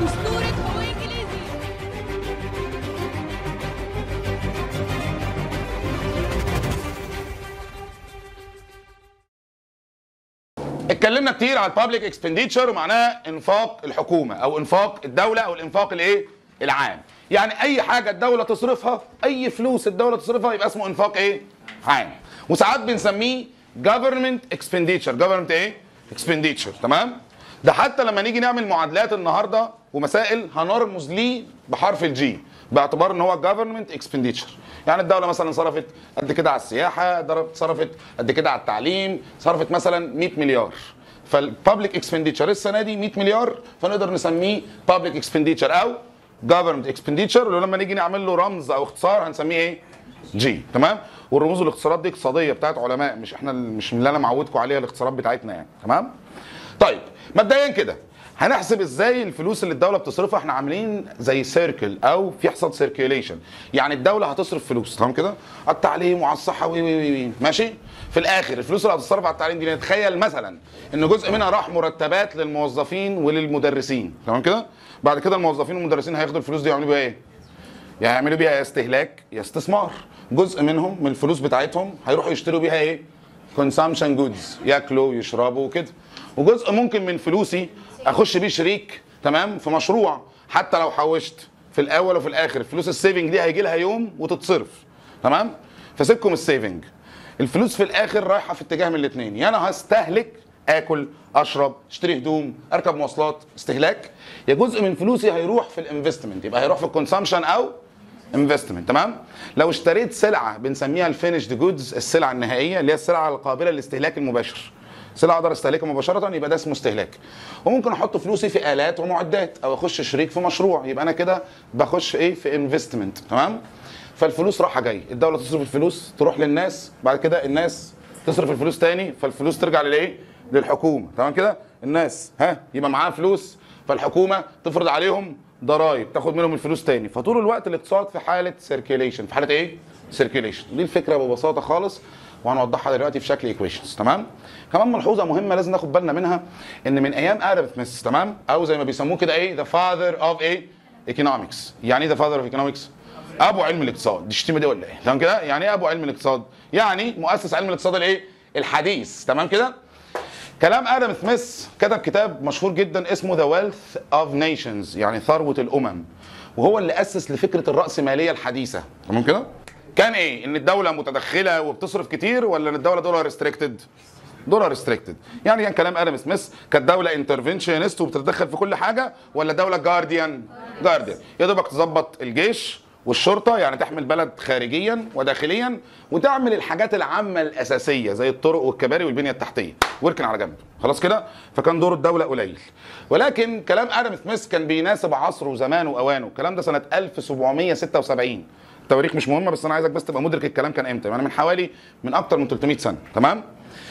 أسطورة هو إنجليزي. اتكلمنا كتير على البابليك اكسبنديتشر ومعناها انفاق الحكومه او انفاق الدوله او الانفاق الايه؟ العام. يعني اي حاجه الدوله تصرفها، اي فلوس الدوله تصرفها يبقى اسمه انفاق ايه؟ عام. وساعات بنسميه government expenditure. government ايه؟ expenditure. تمام؟ ده حتى لما نيجي نعمل معادلات النهارده ومسائل هنرمز ليه بحرف الجي باعتبار ان هو government expenditure. يعني الدوله مثلا صرفت قد كده على السياحه، صرفت قد كده على التعليم، صرفت مثلا 100 مليار. فالبابليك اكسبنديتشر السنه دي 100 مليار، فنقدر نسميه public expenditure او government expenditure. ولما نيجي نعمل له رمز او اختصار هنسميه ايه؟ جي. تمام؟ والرموز والاختصارات دي اقتصاديه بتاعت علماء، مش اللي انا معودكم عليها الاختصارات بتاعتنا يعني. تمام؟ طيب مبدئيا كده هنحسب ازاي الفلوس اللي الدوله بتصرفها. احنا عاملين زي سيركل او في يحصل سيركيوليشن. يعني الدوله هتصرف فلوس، تمام كده؟ على التعليم وعلى الصحه وي ماشي. في الاخر الفلوس اللي هتصرف على التعليم دي نتخيل مثلا ان جزء منها راح مرتبات للموظفين وللمدرسين، تمام كده؟ بعد كده الموظفين والمدرسين هياخدوا الفلوس دي يعملوا بيها ايه؟ يعملوا بيها يا استهلاك يا استثمار. جزء منهم من الفلوس بتاعتهم هيروحوا يشتروا بيها ايه؟ consumption goods، ياكلوا يشربوا وكده. وجزء ممكن من فلوسي اخش بيه شريك، تمام، في مشروع. حتى لو حوشت في الاول وفي الاخر فلوس السيفنج دي هيجي لها يوم وتتصرف، تمام؟ فسيبكم السيفنج، الفلوس في الاخر رايحه في اتجاه من الاثنين. يا انا هستهلك، اكل، اشرب، اشتري هدوم، اركب مواصلات، استهلاك، يا جزء من فلوسي هيروح في الانفستمنت، يبقى هيروح في الكونسامشن او انفستمنت. تمام؟ لو اشتريت سلعه بنسميها الفينيشد جودز، السلعه النهائيه اللي هي السلعه القابله للاستهلاك المباشر، سلعه اقدر استهلكها مباشره، يبقى ده اسمه استهلاك. وممكن احط فلوسي في الات ومعدات او اخش شريك في مشروع، يبقى انا كده بخش ايه؟ في انفستمنت. تمام؟ فالفلوس رايحه جاي، الدوله تصرف الفلوس تروح للناس، بعد كده الناس تصرف الفلوس تاني، فالفلوس ترجع للايه؟ للحكومه. تمام كده؟ الناس يبقى معاها فلوس، فالحكومه تفرض عليهم ضرائب، تاخد منهم الفلوس تاني. فطول الوقت الاقتصاد في حاله سيركيليشن. في حاله ايه؟ سيركيليشن. دي الفكره ببساطه خالص، وهنوضحها دلوقتي في شكل ايكويشنز. تمام؟ كمان ملحوظه مهمه لازم ناخد بالنا منها، ان من ايام ادم سميث، تمام، او زي ما بيسموه كده ايه؟ ذا فاذر اوف ايه؟ ايكونومكس. يعني ايه ذا فاذر اوف ايكونومكس؟ ابو علم الاقتصاد. دي الشتيمه دي ولا ايه؟ تمام كده؟ يعني ايه ابو علم الاقتصاد؟ يعني مؤسس علم الاقتصاد الايه؟ الحديث. تمام كده؟ كلام ادم سميث كتب كتاب مشهور جدا اسمه ذا ويلث اوف نيشنز، يعني ثروه الامم، وهو اللي اسس لفكره الراسماليه الحديثه. تمام كده؟ كان ايه؟ ان الدوله متدخله وبتصرف كتير، ولا ان الدوله دولار ريستريكتد؟ دولار ريستريكتد. يعني كان كلام ادم سميث كانت دوله انترفنشنست وبتتدخل في كل حاجه، ولا دوله جارديان؟ جارديان، يا دوبك تظبط الجيش والشرطه، يعني تحمي البلد خارجيا وداخليا، وتعمل الحاجات العامه الاساسيه زي الطرق والكباري والبنيه التحتيه، واركن على جنب. خلاص كده؟ فكان دور الدوله قليل. ولكن كلام ادم سميث كان بيناسب عصره وزمانه واوانه. الكلام ده سنه 1776. التواريخ مش مهمه، بس انا عايزك بس تبقى مدرك الكلام كان امتى. يعني من اكتر من 300 سنه. تمام؟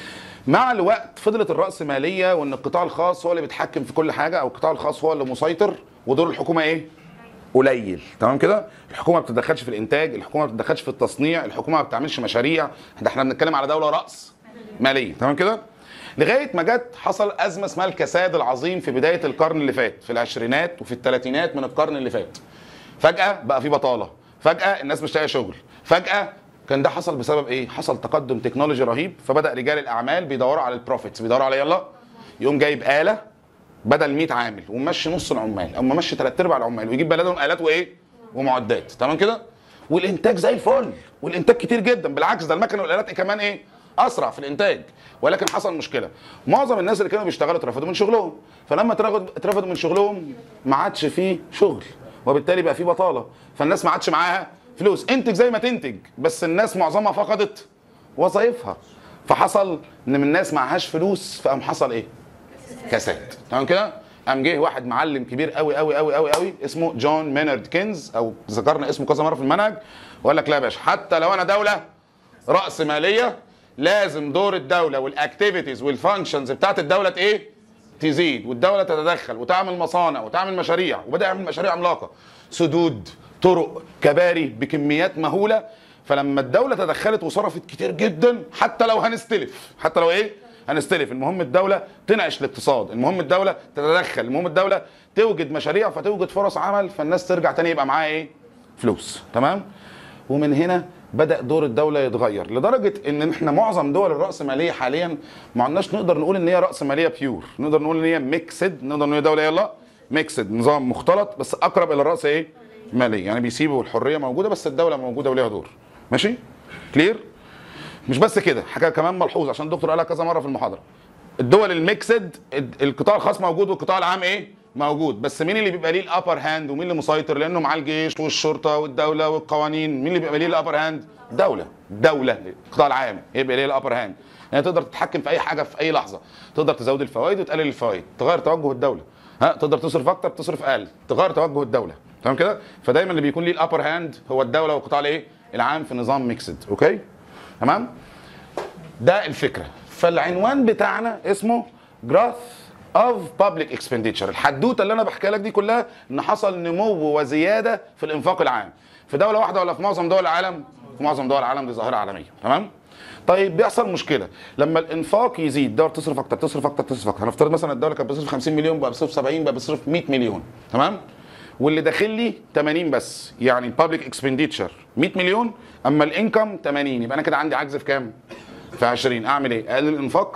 مع الوقت فضلت الرأسمالية وان القطاع الخاص هو اللي بيتحكم في كل حاجه، او القطاع الخاص هو اللي مسيطر، ودور الحكومه ايه؟ قليل. تمام كده؟ الحكومه ما بتتدخلش في الانتاج، الحكومه ما بتتدخلش في التصنيع، الحكومه ما بتعملش مشاريع. احنا بنتكلم على دوله راس ماليه. تمام كده؟ لغايه ما جت حصل ازمه اسمها الكساد العظيم في بدايه القرن اللي فات، في العشرينات وفي الثلاثينات من القرن اللي فات. فجاه بقى في بطاله، فجاه الناس مش لاقيه شغل، فجاه كان ده حصل بسبب ايه؟ حصل تقدم تكنولوجي رهيب، فبدا رجال الاعمال بيدوروا على البروفيتس، بيدوروا على يلا يقوم جايب آلة بدل 100 عامل وممشي نص العمال او ممشي 3/4 العمال، ويجيب بلدهم آلات وايه؟ ومعدات. تمام كده؟ والانتاج زي الفل، والانتاج كتير جدا، بالعكس ده المكن والآلات كمان ايه؟ اسرع في الانتاج. ولكن حصل مشكله، معظم الناس اللي كانوا بيشتغلوا اترفدوا من شغلهم، فلما اترفدوا من شغلهم ما عادش فيه شغل، وبالتالي بقى فيه بطاله، فالناس ما عادش معاها فلوس. انتج زي ما تنتج، بس الناس معظمها فقدت وظائفها، فحصل ان من الناس معهاش فلوس، فقام حصل ايه؟ كساد. تمام كده؟ قام جه واحد معلم كبير قوي قوي قوي قوي قوي اسمه جون مينارد كينز، او ذكرنا اسمه كذا مره في المنهج، وقال لك لا يا باشا، حتى لو انا دوله راس ماليه لازم دور الدوله والاكتيفيتيز والفانكشنز بتاعت الدوله ايه؟ تزيد، والدوله تتدخل وتعمل مصانع وتعمل مشاريع، وبدا يعمل مشاريع عملاقه، سدود، طرق، كباري بكميات مهوله. فلما الدوله تدخلت وصرفت كتير جدا، حتى لو هنستلف، حتى لو ايه؟ هنستلف. المهم الدوله تنعش الاقتصاد، المهم الدوله تتدخل، المهم الدوله توجد مشاريع فتوجد فرص عمل فالناس ترجع تاني يبقى معاها ايه؟ فلوس. تمام؟ ومن هنا بدأ دور الدولة يتغير لدرجة ان احنا معظم دول الرأسمالية حاليا ما عندناش نقدر نقول ان هي رأسمالية بيور، نقدر نقول ان هي ميكسد، نقدر نقول دولة يلا ميكسد، نظام مختلط بس اقرب الى الرأس ايه؟ مالية، يعني بيسيبوا الحرية موجودة بس الدولة موجودة وليها دور. ماشي؟ كلير؟ مش بس كده، حاجة كمان ملحوظة عشان الدكتور قالها كذا مرة في المحاضرة. الدول الميكسد القطاع الخاص موجود والقطاع العام ايه؟ موجود، بس مين اللي بيبقى ليه الابر هاند ومين اللي مسيطر؟ لانه معاه الجيش والشرطه والدوله والقوانين، مين اللي بيبقى ليه الابر هاند؟ الدوله القطاع العام يبقى ليه الابر هاند، يعني تقدر تتحكم في اي حاجه في اي لحظه، تقدر تزود الفوائد وتقلل الفوائد، تغير توجه الدوله، تقدر تصرف اكتر تصرف اقل، تغير توجه الدوله، تمام كده؟ فدايما اللي بيكون ليه الابر هاند هو الدوله والقطاع الايه؟ العام في نظام ميكسد، اوكي؟ تمام؟ ده الفكره. فالعنوان بتاعنا اسمه growth of public expenditure. الحدوته اللي انا بحكيها لك دي كلها ان حصل نمو وزياده في الانفاق العام في دوله واحده ولا في معظم دول العالم؟ في معظم دول العالم، دي ظاهره عالميه. تمام؟ طيب بيحصل مشكله لما الانفاق يزيد، الدوله تصرف اكتر تصرف اكتر تصرف اكتر. هنفترض مثلا الدوله كانت بتصرف 50 مليون بقى بتصرف 70 بقى بتصرف 100 مليون. تمام؟ واللي داخل لي 80 بس، يعني البابليك اكسبنديتشر 100 مليون اما الانكم 80، يبقى انا كده عندي عجز في كام؟ في 20. اعمل ايه؟ اقلل الانفاق؟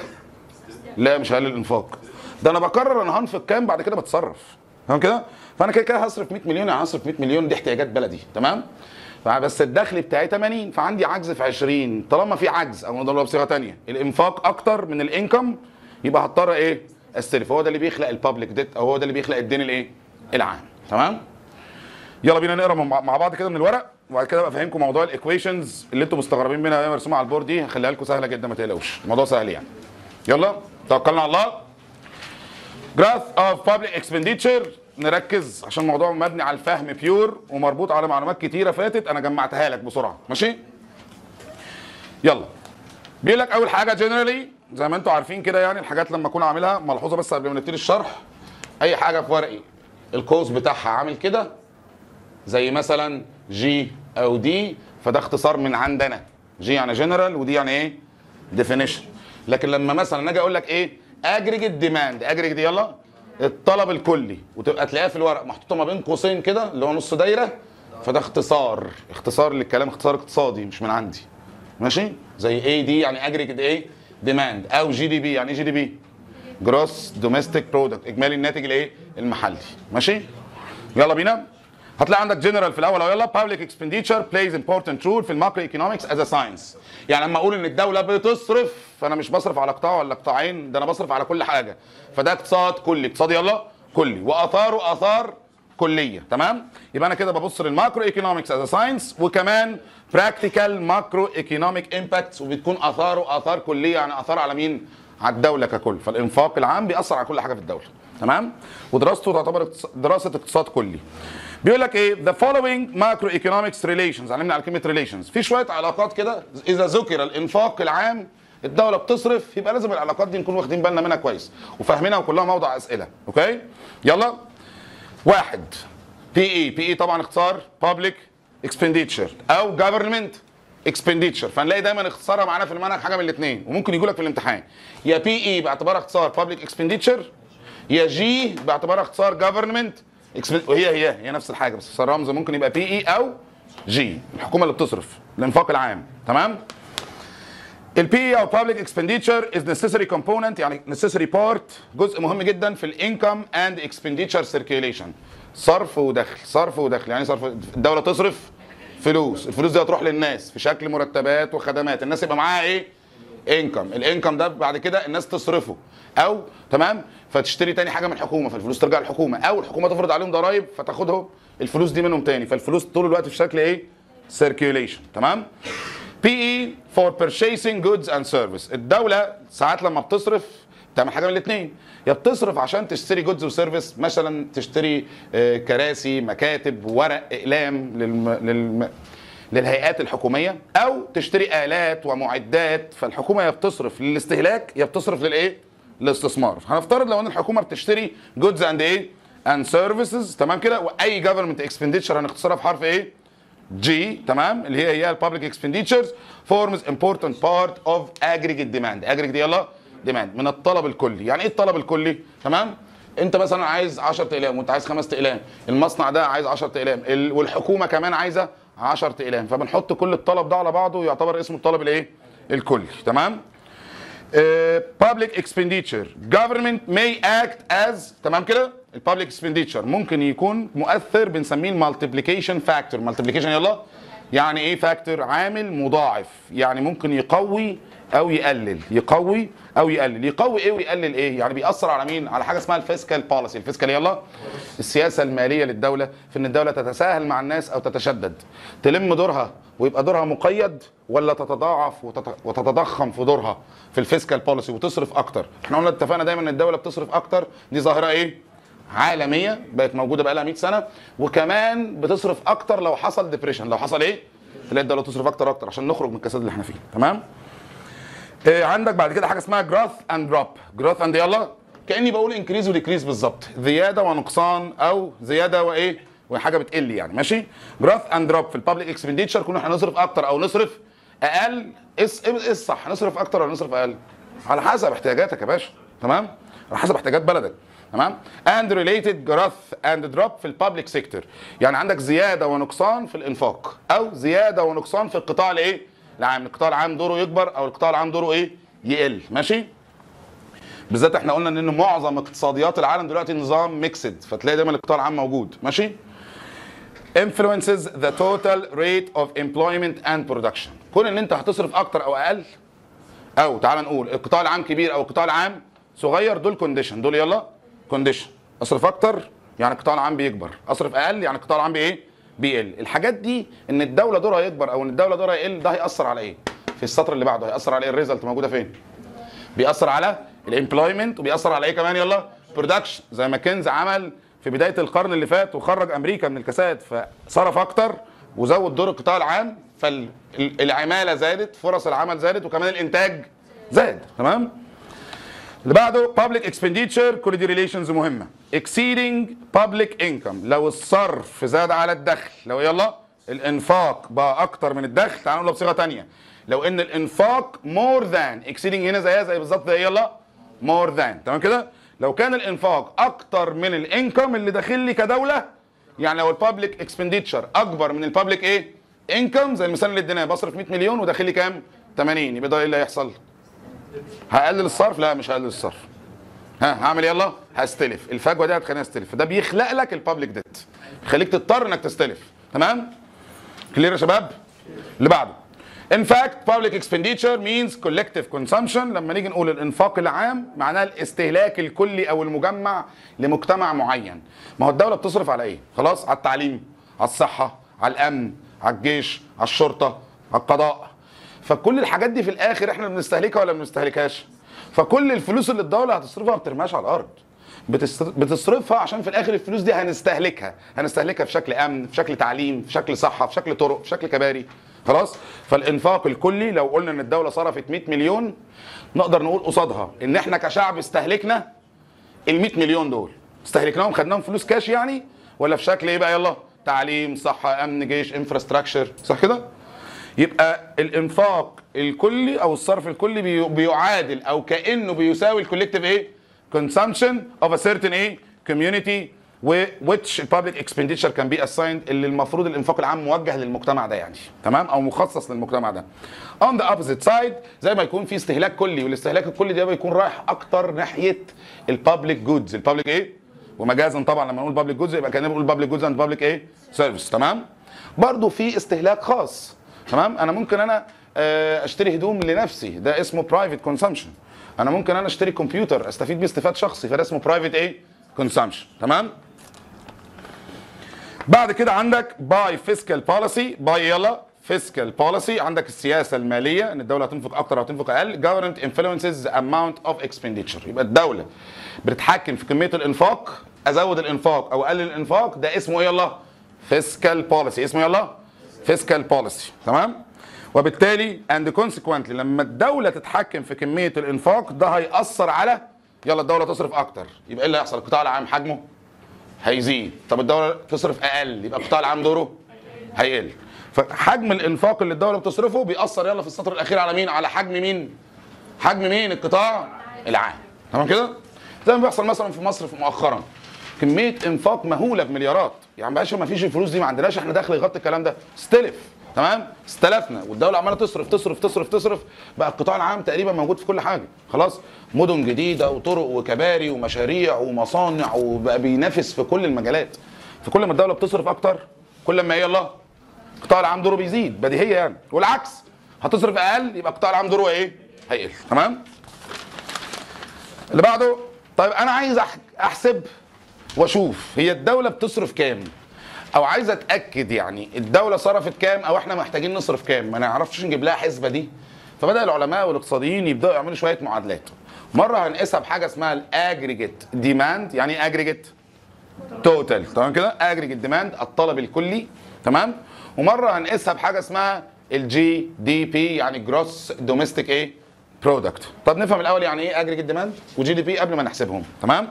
لا مش هقلل الانفاق، ده انا بقرر انا هنفق كام بعد كده بتصرف. تمام كده؟ فانا كده كده هصرف 100 مليون، يعني هصرف 100 مليون دي احتياجات بلدي. تمام؟ بس الدخل بتاعي 80 فعندي عجز في 20. طالما في عجز او نضربها بصيغه ثانيه الانفاق اكتر من الانكم يبقى هضطر ايه؟ استلف. هو ده اللي بيخلق البابليك ديت او هو ده اللي بيخلق الدين الايه؟ العام. تمام؟ يلا بينا نقرا مع بعض كده من الورق وبعد كده ابقى افهمكم موضوع الايكويشنز اللي انتم مستغربين منها وهي مرسومه على البورد دي، هخليها لكم سهله جدا ما تقلقوش، الموضوع سهل يعني. يلا توكلنا على الله. growth of public expenditure، نركز عشان الموضوع مبني على الفهم بيور ومربوط على معلومات كتيره فاتت انا جمعتها لك بسرعه. ماشي؟ يلا بيقول لك اول حاجه جنرالي زي ما انتم عارفين كده، يعني الحاجات لما اكون عاملها ملحوظه بس قبل ما نبتدي الشرح، اي حاجه في ورقي القوس بتاعها عامل كده زي مثلا جي او دي، فده اختصار من عندنا. جي يعني جنرال ودي يعني ايه؟ ديفينيشن. لكن لما مثلا اجي اقول لك ايه؟ اجريجيت ديماند، اجريجيت دي يلا الطلب الكلي، وتبقى تلاقيها في الورق محطوطه ما بين قوسين كده اللي هو نص دايره، فده اختصار للكلام، اختصار اقتصادي مش من عندي. ماشي؟ زي اي دي يعني اجريجيت ايه؟ ديماند، او جي دي بي يعني ايه جي دي بي؟ جروس دوميستيك برودكت، اجمالي الناتج الايه؟ المحلي. ماشي؟ يلا بينا. هتلاقي عندك جنرال في الاول، يلا public expenditure plays important role في الماكرو ايكونومكس as a science. يعني لما اقول ان الدوله بتصرف فانا مش بصرف على قطاع ولا قطاعين، ده انا بصرف على كل حاجه، فده اقتصاد كلي، اقتصاد يلا كلي واثاره اثار كليه. تمام؟ يبقى انا كده ببص للماكرو ايكونومكس as a science وكمان practical macro economic impacts، وبتكون اثاره اثار كليه، يعني اثار على مين؟ على الدوله ككل. فالانفاق العام بيأثر على كل حاجه في الدوله. تمام؟ ودراسته تعتبر دراسه اقتصاد كلي. بيقول لك ايه؟ the following macroeconomics relations، علمنا على كلمه relations، في شويه علاقات كده اذا ذكر الانفاق العام الدوله بتصرف يبقى لازم العلاقات دي نكون واخدين بالنا منها كويس وفاهمينها وكلها موضع اسئله. اوكي؟ يلا. واحد بي اي طبعا اختصار public expenditure او government expenditure، فنلاقي دايما اختصارها معانا في المنهج حاجه من الاثنين وممكن يجوا لك في الامتحان، يا بي اي باعتبارها اختصار public expenditure يا جي باعتبارها اختصار government، وهي نفس الحاجه بس الرمز ممكن يبقى بي اي او جي، الحكومه اللي بتصرف الانفاق العام. تمام؟ البي اي او public expenditure is necessary component، يعني necessary part، جزء مهم جدا في الانكم اند expenditure circulation، صرف ودخل. يعني صرف، الدوله تصرف فلوس، الفلوس دي هتروح للناس في شكل مرتبات وخدمات، الناس يبقى معاها ايه؟ انكم، الانكم ده بعد كده الناس تصرفه او تمام فتشتري تاني حاجه من الحكومه فالفلوس ترجع للحكومه، او الحكومه تفرض عليهم ضرائب فتاخدهم الفلوس دي منهم تاني، فالفلوس طول الوقت في شكل ايه؟ سيركيوليشن. تمام؟ بي اي فور purchasing goods and service، الدوله ساعات لما بتصرف تعمل حاجه من الاثنين، يا بتصرف عشان تشتري جودز وسيرفيس، مثلا تشتري كراسي، مكاتب، ورق، اقلام للهيئات الحكوميه، او تشتري الات ومعدات، فالحكومه يا بتصرف للاستهلاك يا بتصرف للايه؟ للاستثمار. هنفترض لو ان الحكومه بتشتري جودز اند ايه؟ اند سيرفيسز. تمام كده؟ واي جفرمنت اكسبنديتشر هنختصرها في حرف ايه؟ جي. تمام؟ اللي هي البابليك اكسبنديتشرز فورمز امبورتنت بارت اوف اجريجيت ديماند. اجريجيت يلا ديماند، من الطلب الكلي. يعني ايه الطلب الكلي؟ تمام؟ انت مثلا عايز 10 اقلام وانت عايز 5 اقلام، المصنع ده عايز 10 اقلام والحكومه كمان عايزه 10 اقلام، فبنحط كل الطلب ده على بعضه يعتبر اسمه الطلب الايه؟ الكلي. تمام؟ public expenditure government may act as، تمام كده؟ البابليك expenditure ممكن يكون مؤثر بنسميه المالتيبليكيشن فاكتور. مالتيبليكيشن يلا يعني ايه؟ فاكتور، عامل مضاعف، يعني ممكن يقوي او يقلل، يقوي او يقلل. يقوي ايه ويقلل ايه؟ يعني بيأثر على مين؟ على حاجه اسمها الفيسكال بوليسي. الفيسكال يلا السياسه الماليه للدوله، في ان الدوله تتساهل مع الناس او تتشدد، تلم دورها ويبقى دورها مقيد، ولا تتضاعف وتتضخم في دورها في الفيسكال بوليسي وتصرف اكتر. احنا قلنا اتفقنا دايما ان الدوله بتصرف اكتر، دي ظاهره ايه؟ عالميه بقت موجوده بقى لها 100 سنه، وكمان بتصرف اكتر لو حصل ديبريشن. لو حصل ايه؟ تلاقي الدوله تصرف اكتر عشان نخرج من الكساد اللي احنا فيه. تمام؟ عندك بعد كده حاجه اسمها جروث اند دروب. جروث اند يلا كاني بقول انكريز وديكريز بالظبط، زياده ونقصان او زياده وايه وحاجه بتقل يعني. ماشي؟ جروث اند دروب في البابليك اكسبنديتشر كنا احنا نصرف اكتر او نصرف اقل. ايه الصح؟ نصرف اكتر ولا نصرف اقل؟ على حسب احتياجاتك يا باشا. تمام؟ على حسب احتياجات بلدك. تمام؟ and related growth and drop في البابليك سيكتور، يعني عندك زياده ونقصان في الانفاق او زياده ونقصان في القطاع الايه؟ العام. القطاع العام دوره يكبر او القطاع العام دوره ايه؟ يقل. ماشي؟ بالذات احنا قلنا ان معظم اقتصاديات العالم دلوقتي نظام ميكسد، فتلاقي دايما القطاع العام موجود. ماشي؟ influences the total rate of employment and production. كون ان انت هتصرف اكتر او اقل، او تعال نقول القطاع العام كبير او القطاع العام صغير، دول كونديشن. دول يلا كونديشن. اصرف اكتر يعني القطاع العام بيكبر، اصرف اقل يعني القطاع العام بايه؟ بيقل. الحاجات دي ان الدوله دورها يكبر او ان الدوله دورها يقل، ده هيأثر على ايه؟ في السطر اللي بعده هيأثر على ايه؟ الريزلت موجوده فين؟ بيأثر على الامبلويمنت، وبيأثر على ايه كمان؟ يلا برودكشن. زي ما كنز عمل في بدايه القرن اللي فات وخرج امريكا من الكساد، فصرف اكتر وزود دور القطاع العام، فالعماله زادت، فرص العمل زادت، وكمان الانتاج زاد. تمام؟ اللي بعده public expenditure، كل دي ريليشنز مهمه. exceeding public income، لو الصرف زاد على الدخل، لو يلا الانفاق بقى اكتر من الدخل. تعالوا نقولها بصيغه ثانيه، لو ان الانفاق more than، exceeding هنا زيها زي بالظبط زي يلا more than. تمام كده؟ لو كان الانفاق اكتر من الانكم اللي داخل لي كدوله، يعني لو البابليك اكسبنديتشر اكبر من البابليك ايه؟ انكم، زي المثال اللي اديناه، بصرف 100 مليون وداخل لي كام؟ 80، يبقى ده ايه اللي هيحصل؟ هقلل الصرف؟ لا مش هقلل الصرف. هعمل يلا هستلف. الفجوه دي هتخليني استلف، فده بيخلق لك البابليك ديت، يخليك تضطر انك تستلف. تمام؟ كلير يا شباب؟ اللي بعده in fact public expenditure means collective consumption. لما نيجي نقول الانفاق العام معناه الاستهلاك الكلي او المجمع لمجتمع معين. ما هو الدوله بتصرف على ايه؟ خلاص، على التعليم، على الصحه، على الامن، على الجيش، على الشرطه، على القضاء. فكل الحاجات دي في الاخر احنا بنستهلكها ولا ما بنستهلكهاش؟ فكل الفلوس اللي الدوله هتصرفها ما بترماش على الارض، بتصرفها عشان في الاخر الفلوس دي هنستهلكها في شكل امن، في شكل تعليم، في شكل صحه، في شكل طرق، في شكل كباري. خلاص؟ فالانفاق الكلي لو قلنا ان الدوله صرفت 100 مليون، نقدر نقول قصادها ان احنا كشعب استهلكنا ال 100 مليون دول، استهلكناهم خدناهم فلوس كاش يعني، ولا في شكل ايه بقى؟ يلا تعليم، صحه، امن، جيش، انفراستراكشر. صح كده؟ يبقى الانفاق الكلي او الصرف الكلي بيعادل او كانه بيساوي الكولكتيف ايه؟ consumption of a certain ايه؟ community which public expenditure can be assigned، اللي المفروض الانفاق العام موجه للمجتمع ده يعني. تمام؟ او مخصص للمجتمع ده. on the opposite side، زي ما يكون في استهلاك كلي، والاستهلاك الكلي ده بيكون رايح اكتر ناحيه البابليك جودز. البابليك ايه؟ ومجازا طبعا لما نقول بابليك جودز يبقى كاننا بنقول بابليك جودز اند بابليك ايه؟ سيرفيس. تمام؟ برضه في استهلاك خاص. تمام؟ انا ممكن اشتري هدوم لنفسي، ده اسمه برايفت كونسامشن. انا ممكن اشتري كمبيوتر استفيد بيه استفاد شخصي، فده اسمه برايفت ايه؟ كونسامشن. تمام؟ بعد كده عندك باي فيسكال بوليسي. باي يلا فيسكال بوليسي، عندك السياسه الماليه ان الدوله هتنفق اكتر او هتنفق اقل. government influences the amount of expenditure، يبقى الدوله بتتحكم في كميه الانفاق، ازود الانفاق او اقلل الانفاق، ده اسمه ايه يلا؟ فيسكال بوليسي. اسمه يلا فيسكال بوليسي. تمام؟ وبالتالي and consequently لما الدوله تتحكم في كميه الانفاق، ده هيأثر على يلا الدوله تصرف اكتر، يبقى ايه اللي هيحصل؟ القطاع العام حجمه هيزيد. طب الدوله تصرف اقل، يبقى القطاع العام دوره هيقل. فحجم الانفاق اللي الدوله بتصرفه بيأثر يلا في السطر الاخير على مين؟ على حجم مين؟ حجم مين؟ القطاع العام. تمام كده؟ زي ما بيحصل مثلا في مصر في مؤخرا كميه انفاق مهوله بمليارات، يعني باشا ما فيش الفلوس دي، ما عندناش احنا دخل يغطي الكلام ده، استلف. تمام؟ استلفنا والدوله عماله تصرف تصرف تصرف تصرف، بقى القطاع العام تقريبا موجود في كل حاجه، خلاص؟ مدن جديده وطرق وكباري ومشاريع ومصانع، وبقى بينافس في كل المجالات. فكل ما الدوله بتصرف اكتر كل ما يلا القطاع العام دوره بيزيد بديهيه يعني، والعكس هتصرف اقل يبقى القطاع العام دوره ايه؟ هيقل. تمام؟ اللي بعده، طيب انا عايز احسب واشوف هي الدوله بتصرف كام، او عايز اتاكد يعني الدوله صرفت كام او احنا محتاجين نصرف كام، ما نعرفش نجيب لها حسبه دي. فبدا العلماء والاقتصاديين يبداوا يعملوا شويه معادلات. مره هنقيسها بحاجه اسمها الاجريجيت ديماند. يعني ايه اجريجيت؟ توتال. تمام كده؟ اجريجيت ديماند الطلب الكلي. تمام؟ ومره هنقيسها بحاجه اسمها الجي دي بي، يعني جروس دوميستيك ايه؟ برودكت. طب نفهم الاول يعني ايه اجريجيت ديماند وجي دي بي قبل ما نحسبهم. تمام؟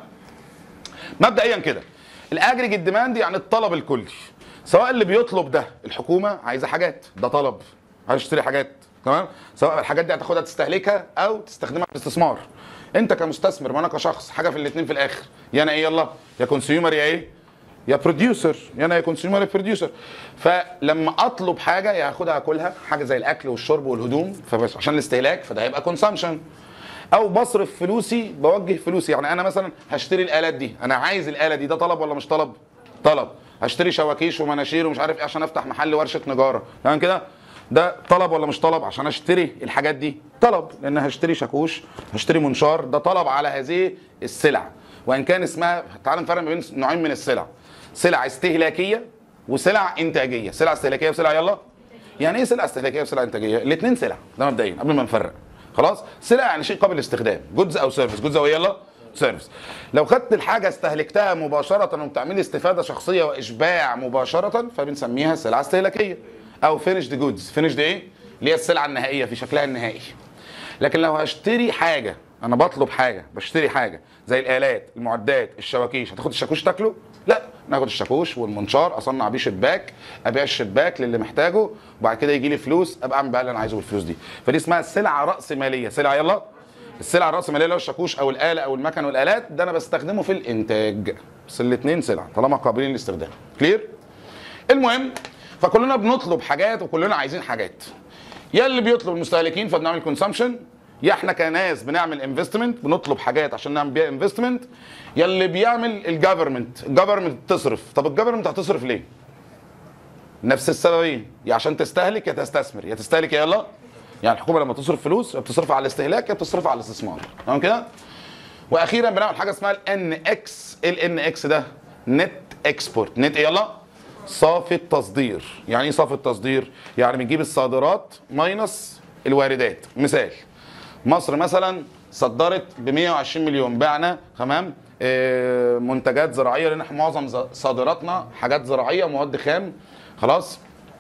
مبدئيا كده الاجريجيت ديماند يعني الطلب الكلي، سواء اللي بيطلب ده الحكومه عايزه حاجات، ده طلب، عايز تشتري حاجات. تمام؟ سواء الحاجات دي هتاخدها تستهلكها او تستخدمها في الاستثمار. انت كمستثمر وانا كشخص حاجه في الاثنين في الاخر، يا انا ايه يلا؟ يا كونسيومر يا ايه؟ يا بروديوسر. يا انا يا كونسيومر يا بروديوسر. فلما اطلب حاجه يا هاخدها اكلها، حاجه زي الاكل والشرب والهدوم فبس عشان الاستهلاك، فده هيبقى كونسامشن. او بصرف فلوسي، بوجه فلوسي، يعني انا مثلا هشتري الالات دي، انا عايز الاله دي، ده طلب ولا مش طلب؟ طلب. هشتري شواكيش ومناشير ومش عارف ايه عشان افتح محل ورشه نجاره، تمام كده؟ ده طلب ولا مش طلب؟ عشان اشتري الحاجات دي طلب، لان هشتري شاكوش، هشتري منشار، ده طلب على هذه السلع. وان كان اسمها، تعال نفرق ما بين نوعين من السلع، سلع استهلاكيه وسلع انتاجيه. سلع استهلاكيه وسلع يلا؟ يعني ايه سلع استهلاكيه وسلع انتاجيه؟ الاثنين سلع، ده مبدئيا قبل ما نفرق. خلاص؟ سلع يعني شيء قابل للاستخدام، جودز او سيرفيس. جودز او يلا؟ سيرفيس. لو خدت الحاجه استهلكتها مباشره وبتعمل استفاده شخصيه واشباع مباشره فبنسميها سلعه استهلاكيه. او فينيشد جودز. فينيشد ايه؟ اللي هي السلعه النهائيه في شكلها النهائي. لكن لو هشتري حاجه، انا بطلب حاجه، بشتري حاجه زي الالات، المعدات، الشواكيش، هتاخد الشاكوش تاكله؟ لا، ناخد الشاكوش والمنشار اصنع بيه شباك، ابيع الشباك للي محتاجه، وبعد كده يجي لي فلوس ابقى اعمل بقى اللي انا عايزه بالفلوس دي. فدي اسمها سلعه راس ماليه. سلعه يلا؟ السلعه الراس ماليه اللي هو الشاكوش او الاله او المكن والالات، ده انا بستخدمه في الانتاج. بس الاثنين سلع طالما قابلين للاستخدام. كلير؟ المهم، فكلنا بنطلب حاجات وكلنا عايزين حاجات. يا اللي بيطلب المستهلكين فبنعمل كونسامشن، يا احنا كناس بنعمل انفستمنت، بنطلب حاجات عشان نعمل بيها انفستمنت، يا اللي بيعمل الجفرمنت. الجفرمنت تصرف. طب الجفرمنت هتصرف ليه؟ نفس السببين، يا عشان تستهلك يا تستثمر. يا تستهلك يا يلا؟ يعني الحكومه لما تصرف فلوس يا بتصرفها على الاستهلاك يا بتصرفها على الاستثمار. تمام كده؟ واخيرا بنعمل حاجه اسمها الان اكس. الان اكس ده نت اكسبورت. نت يلا؟ صافي التصدير. يعني ايه صافي التصدير؟ يعني بنجيب الصادرات ماينس الواردات. مثال، مصر مثلا صدرت ب 120 مليون، بعنا تمام منتجات زراعيه، لان احنا معظم صادراتنا حاجات زراعيه ومواد خام، خلاص،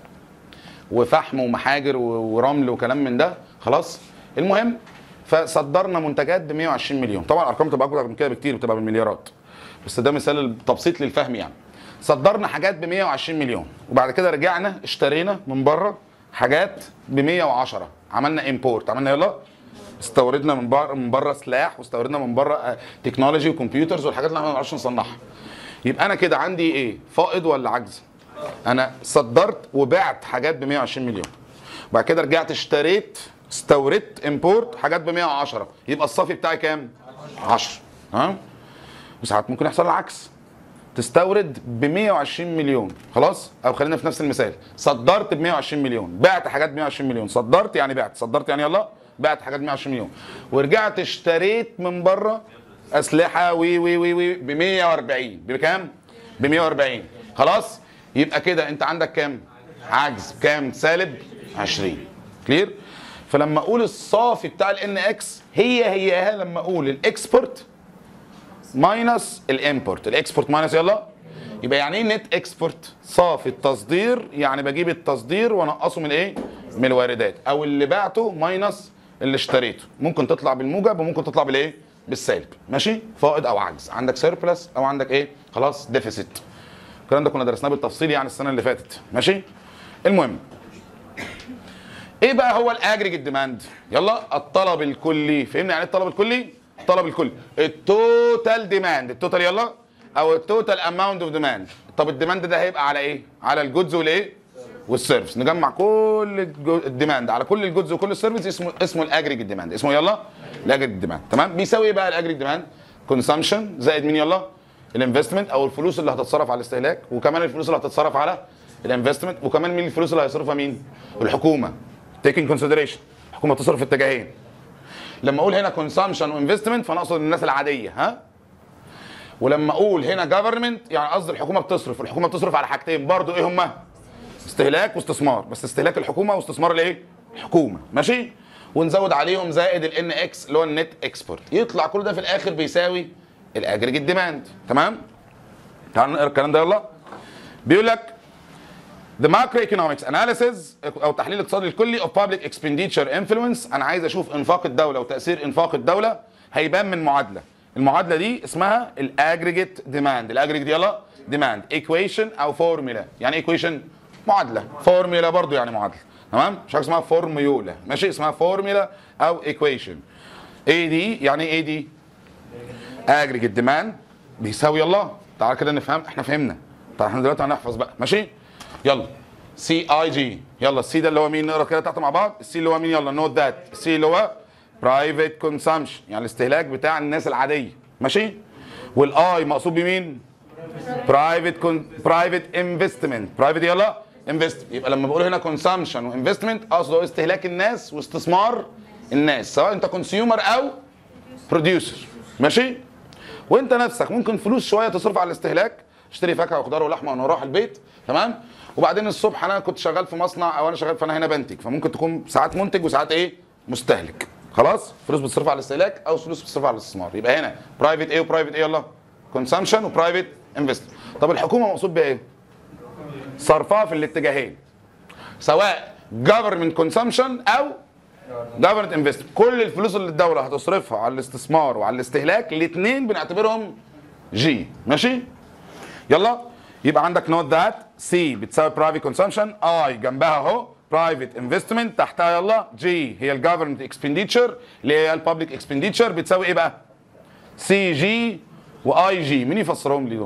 وفحم ومحاجر ورمل وكلام من ده، خلاص. المهم، فصدرنا منتجات ب 120 مليون، طبعا الارقام بتبقى اكبر من كده بكتير، بتبقى بالمليارات، بس ده مثال تبسيط للفهم يعني. صدرنا حاجات ب 120 مليون، وبعد كده رجعنا اشترينا من بره حاجات ب 110، عملنا امبورت، عملنا يلا؟ استوردنا من بره سلاح، واستوردنا من بره تكنولوجي وكمبيوترز والحاجات اللي احنا ما نعرفش نصنعها. يبقى انا كده عندي ايه؟ فائض ولا عجز؟ انا صدرت وبعت حاجات ب 120 مليون، وبعد كده رجعت استوردت امبورت حاجات ب 110، يبقى الصافي بتاعي كام؟ 10. تمام؟ وساعات ممكن يحصل العكس، تستورد ب 120 مليون، خلاص؟ او خلينا في نفس المثال، صدرت ب 120 مليون، بعت حاجات ب 120 مليون، صدرت يعني بعت، صدرت يعني يلا؟ بعت حاجات ب 120 مليون، ورجعت اشتريت من بره اسلحه وي ب 140. بكام؟ ب 140. خلاص؟ يبقى كده انت عندك كام؟ عجز. كام؟ سالب 20. كلير؟ فلما اقول الصافي بتاع الان اكس هي لما اقول الاكسبورت ماينس الامبورت. الاكسبورت ماينس يلا؟ يبقى يعني ايه نت اكسبورت؟ صافي التصدير، يعني بجيب التصدير وانقصه من ايه؟ من الواردات، او اللي بعته ماينس اللي اشتريته. ممكن تطلع بالموجب وممكن تطلع بالايه؟ بالسالب. ماشي؟ فائض او عجز، عندك سيربلس او عندك ايه؟ خلاص ديفيسيت. الكلام ده كنا درسناه بالتفصيل يعني السنه اللي فاتت. ماشي؟ المهم، ايه بقى هو الاجريجيت ديماند؟ يلا؟ الطلب الكلي. فهمنا يعني ايه الطلب الكلي؟ الطلب الكلي. التوتال ديماند، التوتال يلا، او التوتال اماونت اوف ديماند. طب الديماند ده هيبقى على ايه؟ على الجودز والايه؟ والسيرفيس. نجمع كل الديماند على كل الجودز وكل السيرفيس، اسمه الاجريجيت ديماند. اسمه يلا الاجريجيت ديماند. تمام؟ بيساوي ايه بقى الاجريجيت ديماند؟ كونسامشن زائد مين يلا؟ الانفستمنت، او الفلوس اللي هتتصرف على الاستهلاك، وكمان الفلوس اللي هتتصرف على الانفستمنت، وكمان مين الفلوس اللي هيصرفها مين؟ الحكومه. تيكينج كونسيدريشن، الحكومه تصرف في اتجاهين. لما اقول هنا كونسامشن وانفستمنت فانا اقصد الناس العاديه، ها؟ ولما اقول هنا جفرمنت يعني قصدي الحكومه بتصرف، والحكومه بتصرف على حاجتين برضو، ايه هما؟ استهلاك واستثمار، بس استهلاك الحكومه واستثمار الايه؟ الحكومه، ماشي؟ ونزود عليهم زائد الان اكس اللي هو النت اكسبورت، يطلع كل ده في الاخر بيساوي الاجريجيت ديماند. تمام؟ تعالوا نقرا الكلام ده يلا. بيقول لك The macroeconomics analysis او التحليل الاقتصادي الكلي of public expenditure influence. انا عايز اشوف انفاق الدوله وتاثير انفاق الدوله، هيبان من معادله. المعادله دي اسمها الاجريجيت ديماند. الاجريجيت يلا ديماند ايكويشن او فورمولا. يعني ايكويشن معادله، فورمولا برضو يعني معادله. تمام؟ مش حاجه اسمها فورميولا، ماشي؟ اسمها فورمولا او ايكويشن. ايه دي؟ يعني ايه دي؟ اجريجيت ديماند بيساوي يلا، تعال كده نفهم. احنا فهمنا، طب احنا دلوقتي هنحفظ بقى، ماشي؟ يلا سي اي جي. يلا السي ده اللي هو مين؟ نقرا كده تحت مع بعض. السي اللي هو مين؟ يلا نوت ذات. السي اللي هو برايفت كونسامشن، يعني الاستهلاك بتاع الناس العاديه، ماشي؟ والاي مقصود بمين؟ برايفت انفستمنت. برايفت يلا انفست. يبقى لما بقول هنا كونسامشن وانفستمنت اقصد هو استهلاك الناس واستثمار الناس، سواء انت كونسيومر او بروديوسر، ماشي؟ وانت نفسك ممكن فلوس شويه تصرف على الاستهلاك، اشتري فاكهه وخضار ولحمه وانا رايح البيت، تمام؟ وبعدين الصبح انا كنت شغال في مصنع او انا شغال، فانا هنا بنتج، فممكن تكون ساعات منتج وساعات ايه؟ مستهلك. خلاص؟ فلوس بتصرف على الاستهلاك او فلوس بتصرف على الاستثمار. يبقى هنا برايفت ايه وبرايفت ايه يلا؟ كونسامشن وبرايفت انفست. طب الحكومه مقصود بيها ايه؟ صرفها في الاتجاهين، سواء جفرمنت كونسامشن او جفرمنت انفست. كل الفلوس اللي الدوله هتصرفها على الاستثمار وعلى الاستهلاك الاثنين بنعتبرهم جي، ماشي؟ يلا يبقى عندك نوت ذات سي بتساوي برايفت كونسامشن، اي جنبها اهو برايفت انفستمنت، تحتها يلا جي هي الجفرمنت اكسبنديتشر اللي هي البابليك اكسبنديتشر، بتساوي ايه بقى؟ سي جي واي جي. مين يفسرهم لي دول؟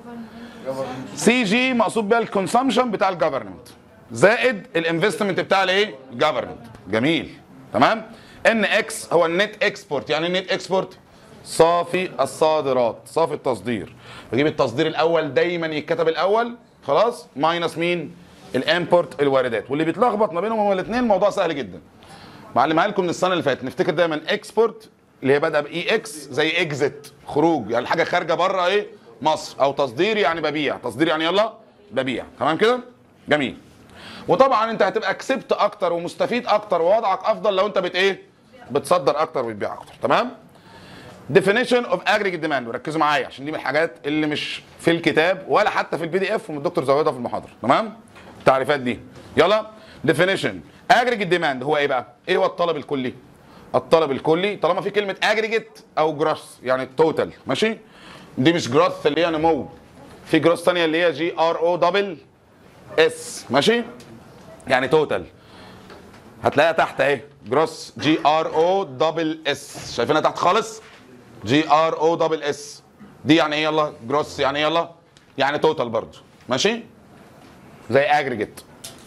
سي جي مقصود بيها الكونسامشن بتاع الجفرمنت زائد الانفستمنت بتاع الايه؟ الجفرمنت. جميل، تمام؟ ان اكس هو النت اكسبورت. يعني النت اكسبورت صافي الصادرات، صافي التصدير. بجيب التصدير الاول دايما يتكتب الاول، خلاص؟ ماينس مين؟ الامبورت الواردات. واللي بيتلخبط ما بينهم هما الاثنين الموضوع سهل جدا. معلمها لكم من السنه اللي فاتت. نفتكر دايما اكسبورت اللي هي بادئه باي اكس زي اكزيت خروج، يعني الحاجه خارجه بره ايه؟ مصر. او تصدير يعني ببيع، تصدير يعني يلا ببيع. تمام كده؟ جميل. وطبعا انت هتبقى كسبت اكتر ومستفيد اكتر ووضعك افضل لو انت ايه؟ بتصدر اكتر وبتبيع اكتر. تمام؟ definition of aggregate demand. وركزوا معايا عشان دي من الحاجات اللي مش في الكتاب ولا حتى في البي دي اف، والدكتور زودها في المحاضره. تمام؟ التعريفات دي يلا. definition aggregate demand هو ايه بقى؟ ايه هو الطلب الكلي؟ الطلب الكلي طالما في كلمه aggregate او جروث يعني التوتال، ماشي؟ دي مش جروث اللي هي نمو، في جروث ثانيه اللي هي جي ار او دبل اس، ماشي؟ يعني توتال. هتلاقيها تحت اهي جروث جي ار او دبل اس، شايفينها تحت خالص؟ جي ار او دبل اس دي يعني ايه يلا؟ جروس. يعني ايه يلا؟ يعني توتال برضه، ماشي؟ زي اجريجيت.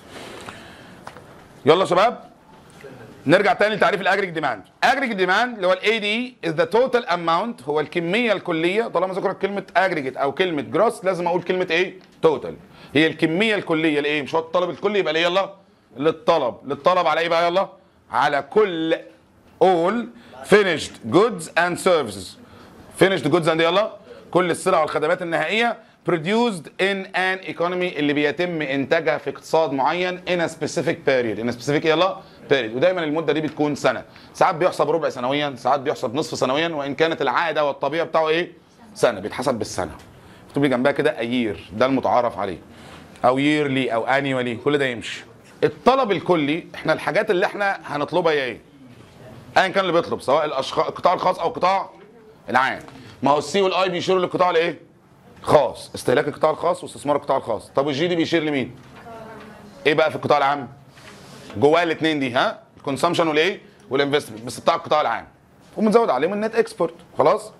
يلا يا شباب نرجع تاني لتعريف الاجريجيت ديماند. اجريجيت ديماند اللي هو الاي دي از ذا توتال اماونت، هو الكميه الكليه. طالما ذكرت كلمه اجريجيت او كلمه جروس لازم اقول كلمه ايه؟ توتال. هي الكميه الكليه لايه؟ مش هو الطلب الكلي، يبقى ليه يلا؟ للطلب على ايه بقى يلا؟ على كل all finished goods and services. finished goods and يلا كل السلع والخدمات النهائيه produced in an economy اللي بيتم انتاجها في اقتصاد معين in a specific period. in a specific يلا period. ودايما المده دي بتكون سنه، ساعات بيحسب ربع سنويا، ساعات بيحسب نصف سنويا، وان كانت العاده والطبيعه بتاعه ايه؟ سنه، بيتحسب بالسنه. اكتب لي جنبها كده a year، ده المتعارف عليه، او yearly او annually، كل ده يمشي. الطلب الكلي احنا الحاجات اللي احنا هنطلبها هي ايه؟ ايا كان اللي بيطلب، سواء القطاع الخاص او القطاع العام. ما هو السي والاي بيشيروا للقطاع الايه؟ خاص، استهلاك القطاع الخاص واستثمار القطاع الخاص. طب والجي دي بيشير لمين؟ ايه بقى في القطاع العام؟ جواه الاثنين دي، ها؟ الكونسامشن والايه؟ والانفستمنت، بس بتاع القطاع العام. وبنزود عليهم النت اكسبورت. خلاص.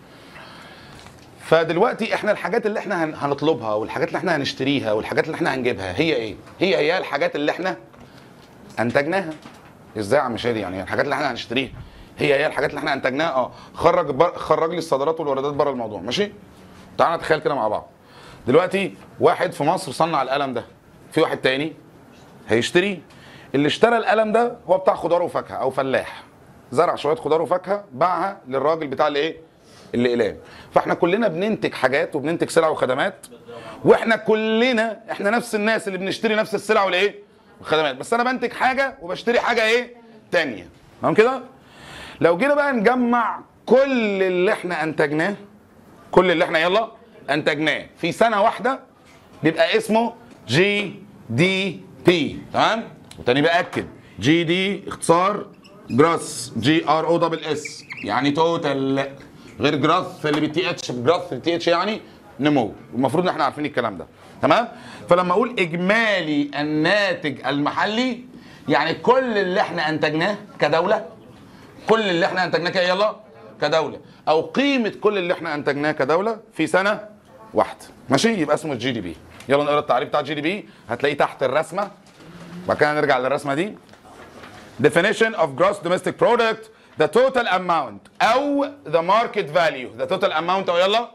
فدلوقتي احنا الحاجات اللي احنا هنطلبها والحاجات اللي احنا هنشتريها والحاجات اللي احنا هنجيبها هي ايه؟ هي الحاجات اللي احنا انتجناها. ازاي يا عم شادي؟ يعني الحاجات اللي احنا هنشتريها هي الحاجات اللي احنا انتجناها. خرج لي الصادرات والواردات بره الموضوع. ماشي؟ تعالى نتخيل كده مع بعض. دلوقتي واحد في مصر صنع القلم ده، في واحد تاني هيشتريه. اللي اشترى القلم ده هو بتاع خضار وفاكهه او فلاح، زرع شويه خضار وفاكهه باعها للراجل بتاع الايه؟ الاقلام. فاحنا كلنا بننتج حاجات وبننتج سلع وخدمات، واحنا كلنا احنا نفس الناس اللي بنشتري نفس السلع والايه؟ والخدمات، بس انا بنتج حاجه وبشتري حاجه ايه؟ تانيه. تمام كده؟ لو جينا بقى نجمع كل اللي احنا انتجناه، كل اللي احنا يلا انتجناه في سنه واحده بيبقى اسمه جي دي بي. تمام؟ وتاني باكد جي دي اختصار جراس، جي ار او دبل اس، يعني توتال، غير جراث اللي بالتي اتش. جراث بالتي اتش يعني نمو، والمفروض ان احنا عارفين الكلام ده. تمام؟ فلما اقول اجمالي الناتج المحلي يعني كل اللي احنا انتجناه كدوله، كل اللي احنا انتجناه يلا كدوله، او قيمه كل اللي احنا انتجناه كدوله في سنه واحده. ماشي؟ يبقى اسمه الجي دي بي. يلا نقرا التعريف بتاع الجي دي بي، هتلاقيه تحت الرسمه. وبعد كده نرجع للرسمه دي. definition of gross domestic product the total amount او the market value. the total amount او يلا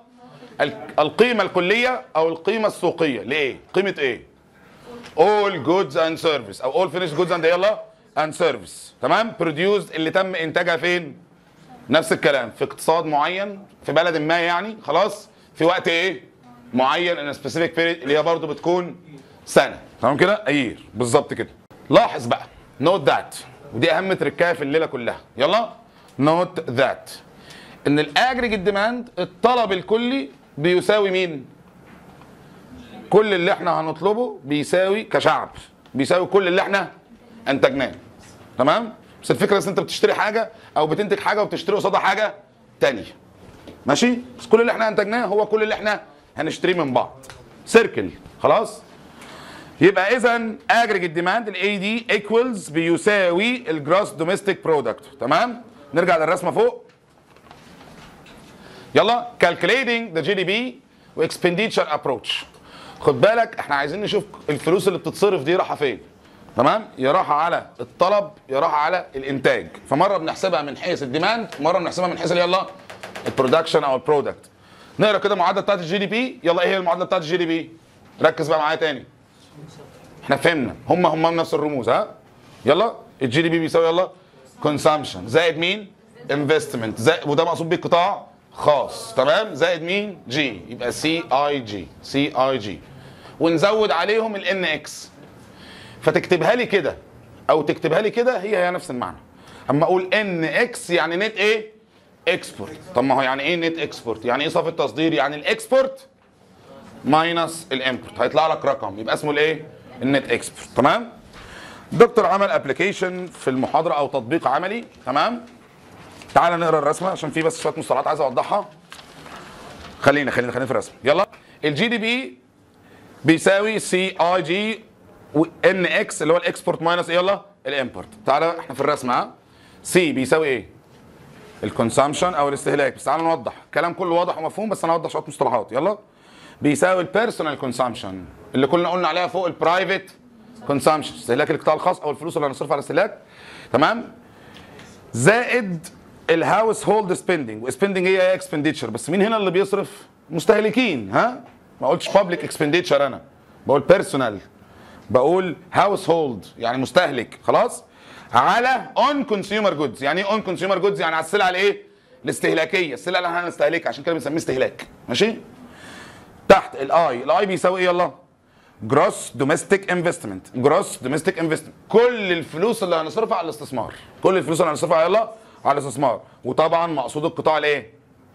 القيمه الكليه او القيمه السوقيه لايه؟ قيمه ايه؟ all goods and service او all finished goods and يلا and service. تمام؟ produced اللي تم انتاجها فين؟ نفس الكلام في اقتصاد معين في بلد ما يعني. خلاص؟ في وقت ايه؟ معين in a specific period اللي هي برضه بتكون سنه. تمام كده؟ ايير بالظبط كده. لاحظ بقى note that، ودي اهم تركايه في الليله كلها. يلا note that ان الاجريجيت ديماند الطلب الكلي بيساوي مين؟ كل اللي احنا هنطلبه بيساوي كشعب بيساوي كل اللي احنا انتجناه. تمام؟ بس الفكره بس انت بتشتري حاجه او بتنتج حاجه وبتشتري قصادها حاجه تانية. ماشي؟ بس كل اللي احنا انتجناه هو كل اللي احنا هنشتريه من بعض. سيركل. خلاص؟ يبقى اذا aggregate demand الاي دي ايكوالز بيساوي الجروس دوميستيك برودكت. تمام؟ نرجع للرسمه فوق. يلا calculating the GDP واكسبنديتشر ابروتش. خد بالك احنا عايزين نشوف الفلوس اللي بتتصرف دي رايحه فين. تمام؟ يا رايحه على الطلب يا رايحه على الانتاج. فمره بنحسبها من حيث الديماند، مره بنحسبها من حيث يلا البرودكشن او البرودكت. نقرا كده المعادله بتاعت الجي دي بي. يلا ايه هي المعادله بتاعت الجي دي بي؟ ركز بقى معايا تاني. احنا فهمنا هم نفس الرموز. ها؟ يلا الجي دي بي بيساوي يلا كونسامشن زائد مين؟ انفستمنت زائد، وده مقصود بيه قطاع خاص. تمام؟ زائد مين؟ جي، يبقى سي اي جي. سي اي جي ونزود عليهم الان اكس. فتكتبها لي كده او تكتبها لي كده هي نفس المعنى. اما اقول ان اكس يعني نت ايه؟ اكسبورت. طب ما هو يعني ايه نت اكسبورت؟ يعني ايه صافي التصدير؟ يعني الاكسبورت ماينس الامبورت، هيطلع لك رقم يبقى اسمه الايه؟ النت اكسبورت. تمام؟ الدكتور عمل ابلكيشن في المحاضره او تطبيق عملي. تمام؟ تعال نقرا الرسمه عشان في بس شويه مصطلحات عايز اوضحها. خلينا في الرسمه. يلا الجي دي بي بيساوي سي اي جي وان اكس اللي هو الاكسبورت ماينس يلا الامبورت. تعالى احنا في الرسمه. ها؟ سي بيساوي ايه؟ الكونسامشن او الاستهلاك. بس تعالى نوضح، الكلام كله واضح ومفهوم بس انا هوضح شويه مصطلحات. يلا بيساوي البيرسونال كونسامشن اللي كنا قلنا عليها فوق البرايفت كونسامشن، استهلاك القطاع الخاص او الفلوس اللي هنصرفها على الاستهلاك. تمام؟ زائد الهاوس هولد سبيندنج، وسبيندنج هي اكسبنديتشر، بس مين هنا اللي بيصرف؟ مستهلكين. ها؟ ما قلتش بابليك اكسبنديتشر، انا بقول بيرسونال، بقول هاوس هولد يعني مستهلك. خلاص؟ على اون كونسيومر جودز. يعني ايه اون كونسيومر جودز؟ يعني على السلع الايه؟ الاستهلاكيه، السلع اللي احنا هنستهلكها، عشان كده بنسميه استهلاك. ماشي؟ تحت الاي بيساوي ايه يلا؟ جروس دوميستيك انفستمنت. جروس دوميستيك انفستمنت كل الفلوس اللي هنصرفها على الاستثمار، كل الفلوس اللي هنصرفها يلا على الاستثمار، وطبعا مقصود القطاع الايه؟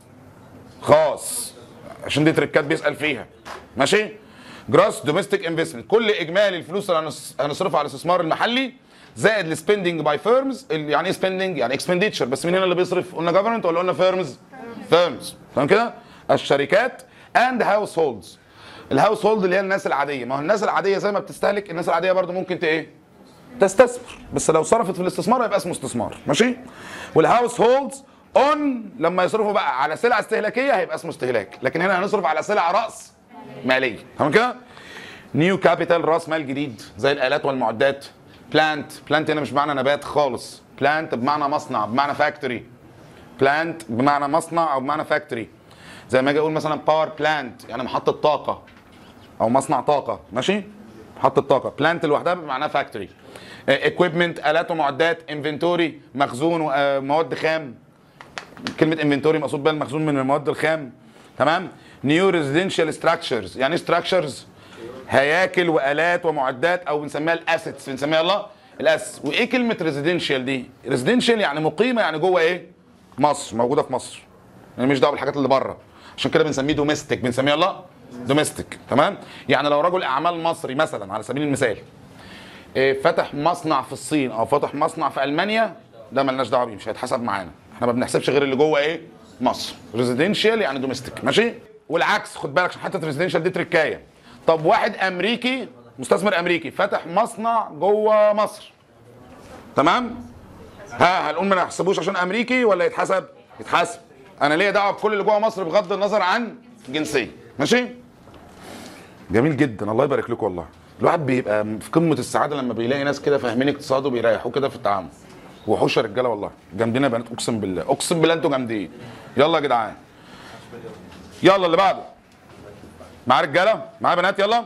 خاص، عشان دي تريكات بيسال فيها. ماشي؟ جروس دوميستيك انفستمنت كل اجمالي الفلوس اللي هنصرفها على الاستثمار المحلي زائد السبندنج باي فيرمز. يعني ايه سبندنج؟ يعني اكسبنديتشر، بس مين هنا اللي بيصرف؟ قلنا جفرمنت ولا قلنا فيرمز؟ فيرمز. تمام كده؟ الشركات اند هاوس هولدز. الهاوس هولد اللي هي الناس العاديه، ما هو الناس العاديه زي ما بتستهلك الناس العاديه برضو ممكن ايه؟ تستثمر، بس لو صرفت في الاستثمار يبقى اسمه استثمار. ماشي؟ والهاوس هولدز اون لما يصرفوا بقى على سلع استهلاكيه هيبقى اسمه استهلاك، لكن هنا هنصرف على سلع راس ماليه. تمام كده؟ نيو كابيتال راس مال جديد زي الالات والمعدات. بلانت هنا مش بمعنى نبات خالص، بلانت بمعنى مصنع، بمعنى فاكتوري. بلانت بمعنى مصنع او بمعنى فاكتوري. زي ما اجي اقول مثلا باور بلانت يعني محطه طاقه او مصنع طاقه، ماشي؟ محطه طاقه. بلانت لوحدها بمعناها فاكتوري. اكويبمنت الات ومعدات. انفنتوري مخزون ومواد خام. كلمه انفنتوري مقصود بها المخزون من المواد الخام. تمام؟ نيو ريزيدنشال ستراكشرز. يعني ايه ستراكشرز؟ هياكل والات ومعدات او بنسميها الاسيتس، بنسميها يلا الاسس. وايه كلمه ريزيدنشال دي؟ ريزيدنشال يعني مقيمه، يعني جوه ايه؟ مصر، موجوده في مصر. يعني مش دعوه بالحاجات اللي بره، عشان كده بنسميه دوميستيك، بنسميه يلا دوميستيك. تمام؟ يعني لو رجل اعمال مصري مثلا على سبيل المثال فتح مصنع في الصين او فتح مصنع في المانيا، ده مالناش دعوه بيه، مش هيتحسب معانا، احنا ما بنحسبش غير اللي جوه ايه؟ مصر. ريزيدنشال يعني دوميستيك، ماشي؟ والعكس خد بالك عشان حته ريزيدنشال دي تركايه. طب واحد امريكي مستثمر امريكي فتح مصنع جوه مصر، تمام؟ هنقول ما نحسبوش عشان امريكي ولا يتحسب؟ يتحسب. انا ليا دعوه بكل اللي جوه مصر بغض النظر عن جنسيه، ماشي؟ جميل جدا، الله يبارك لكم والله. الواحد بيبقى في قمه السعاده لما بيلاقي ناس كده فاهمين اقتصاد وبيريحوه كده في التعامل. وحوش يا رجاله والله، جامدين يا بنات، اقسم بالله اقسم بالله انتوا جامدين. يلا يا جدعان، يلا اللي بعده. معايا رجاله؟ معايا بنات؟ يلا.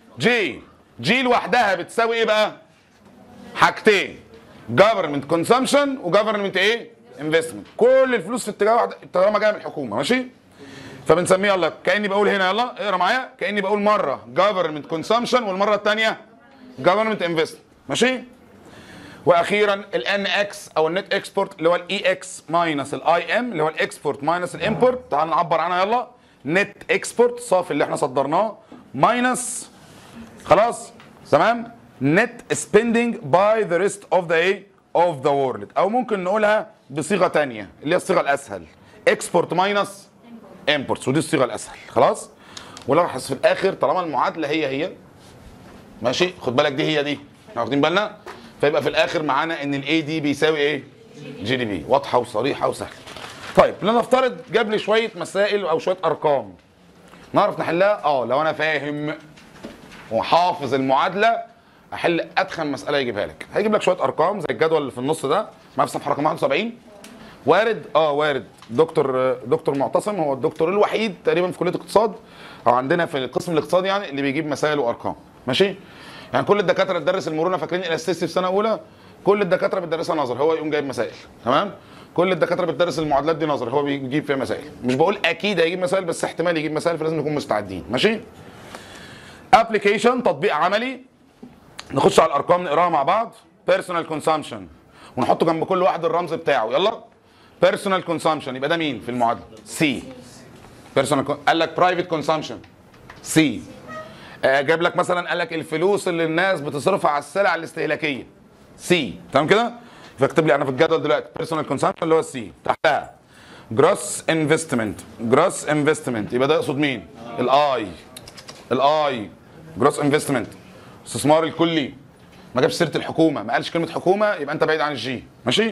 جي لوحدها بتساوي ايه بقى؟ حاجتين، government consumption و government ايه؟ investment. كل الفلوس في اتجاه واحد طالما جايه من الحكومه، ماشي؟ فبنسميه يلا كاني بقول هنا، يلا اقرا معايا، كاني بقول مره government consumption والمره الثانيه government investment، ماشي؟ واخيرا الان اكس او النت اكسبورت اللي هو الاي اكس ماينس الاي ام اللي هو الاكسبورت ماينس الامبورت. تعال نعبر عنها يلا. نت اكسبورت الصافي اللي احنا صدرناه ماينس خلاص تمام نت سبيندنج باي ذا ريست اوف ذا ايه اوف ذا وورلد، او ممكن نقولها بصيغه ثانيه اللي هي الصيغه الاسهل اكسبورت ماينس امبورتس، ودي الصيغه الاسهل خلاص. ولاحظ في الاخر طالما المعادله هي ماشي، خد بالك دي هي دي احنا واخدين بالنا، فيبقى في الاخر معانا ان الاي دي بيساوي ايه؟ جي دي بي. واضحه وصريحه وسهله. طيب لنفترض جاب لي شويه مسائل او شويه ارقام نعرف نحلها. لو انا فاهم وحافظ المعادله احل ادخن مساله يجيبها لك. هيجيب لك شويه ارقام زي الجدول اللي في النص ده معايا في صفحه رقم 71. وارد وارد. دكتور معتصم هو الدكتور الوحيد تقريبا في كليه الاقتصاد او عندنا في القسم الاقتصادي يعني اللي بيجيب مسائل وارقام، ماشي؟ يعني كل الدكاتره بتدرس المرونه، فاكرين الاستاتستي في سنه اولى؟ كل الدكاتره بتدرسها نظري، هو يقوم جايب مسائل، تمام؟ كل الدكاتره بتدرس المعادلات دي نظري، هو بيجيب فيها مسائل. مش بقول اكيد هيجيب مسائل، بس احتمال يجيب مسائل، فلازم نكون مستعدين، ماشي؟ ابلكيشن تطبيق عملي. نخش على الارقام نقراها مع بعض. بيرسونال كونسامشن ونحط جنب كل واحد الرمز بتاعه، يلا. بيرسونال كونسامشن يبقى ده مين في المعادله؟ سي. بيرسونال قال لك برايفت كونسامشن سي. جاب لك مثلا قال لك الفلوس اللي الناس بتصرفها على السلع الاستهلاكيه سي، تمام كده؟ فاكتب لي انا في الجدول دلوقتي بيرسونال كونسامشن اللي هو السي، تحتها جروس انفستمنت. جروس انفستمنت يبقى ده يقصد مين؟ الاي جروس انفستمنت، الاستثمار الكلي. ما جابش سيره الحكومه، ما قالش كلمه حكومه، يبقى انت بعيد عن الجي، ماشي؟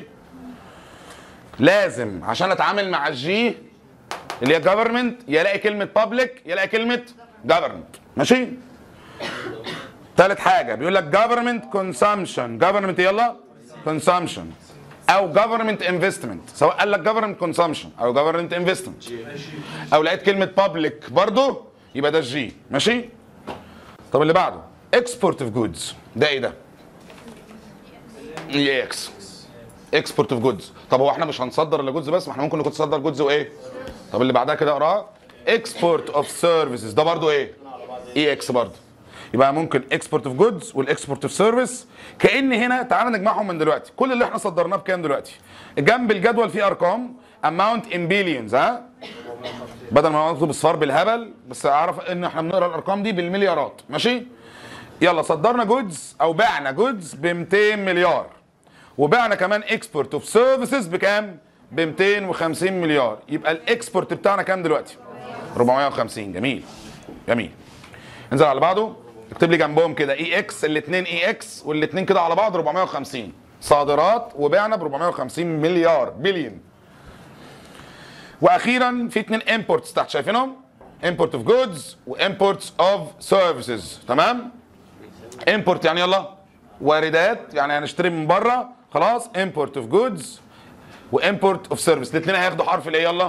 لازم عشان اتعامل مع الجي اللي هي جفرمنت يلاقي كلمه بابليك يلاقي كلمه جفرمنت، ماشي؟ ثالث حاجه بيقول لك جفرمنت كونسامشن. جفرمنت يلا كونسامشن او جفرمنت انفستمنت، سواء قال لك جفرمنت كونسامشن او جفرمنت انفستمنت او لقيت كلمه بابليك برضه يبقى ده الجي، ماشي؟ طب اللي بعده اكسبورت اوف جودز، ده ايه ده؟ اي اكس اكسبورت اوف جودز. طب هو احنا مش هنصدر الا جودز بس، ما احنا ممكن نكون نصدر جودز وايه؟ طب اللي بعدها كده اقراها اكسبورت اوف سيرفيسز، ده برضو ايه؟ اي اكس برضو. يبقى ممكن اكسبورت اوف جودز والاكسبورت اوف سيرفيس. كأن هنا تعالى نجمعهم من دلوقتي، كل اللي احنا صدرناه بكام دلوقتي؟ جنب الجدول فيه ارقام اماونت ان بليونز، بدل ما نكتب اصفار بالهبل، بس اعرف ان احنا بنقرا الارقام دي بالمليارات، ماشي؟ يلا صدرنا جودز او بعنا جودز ب 200 مليار، وبعنا كمان اكسبورت اوف سيرفيسز بكام؟ ب 250 مليار. يبقى الاكسبورت بتاعنا كام دلوقتي؟ 450. جميل جميل. انزل على بعضه اكتب لي جنبهم كده اي اكس، الاثنين اي اكس والاثنين كده على بعض 450. صادرات وبعنا ب 450 مليار بليون. واخيرا في 2 imports تحت شايفينهم؟ import of goods و imports of services. تمام؟ import يعني يلا واردات، يعني هنشتري من بره خلاص. import of goods و import of service، الاثنين هياخدوا حرف الايه يلا؟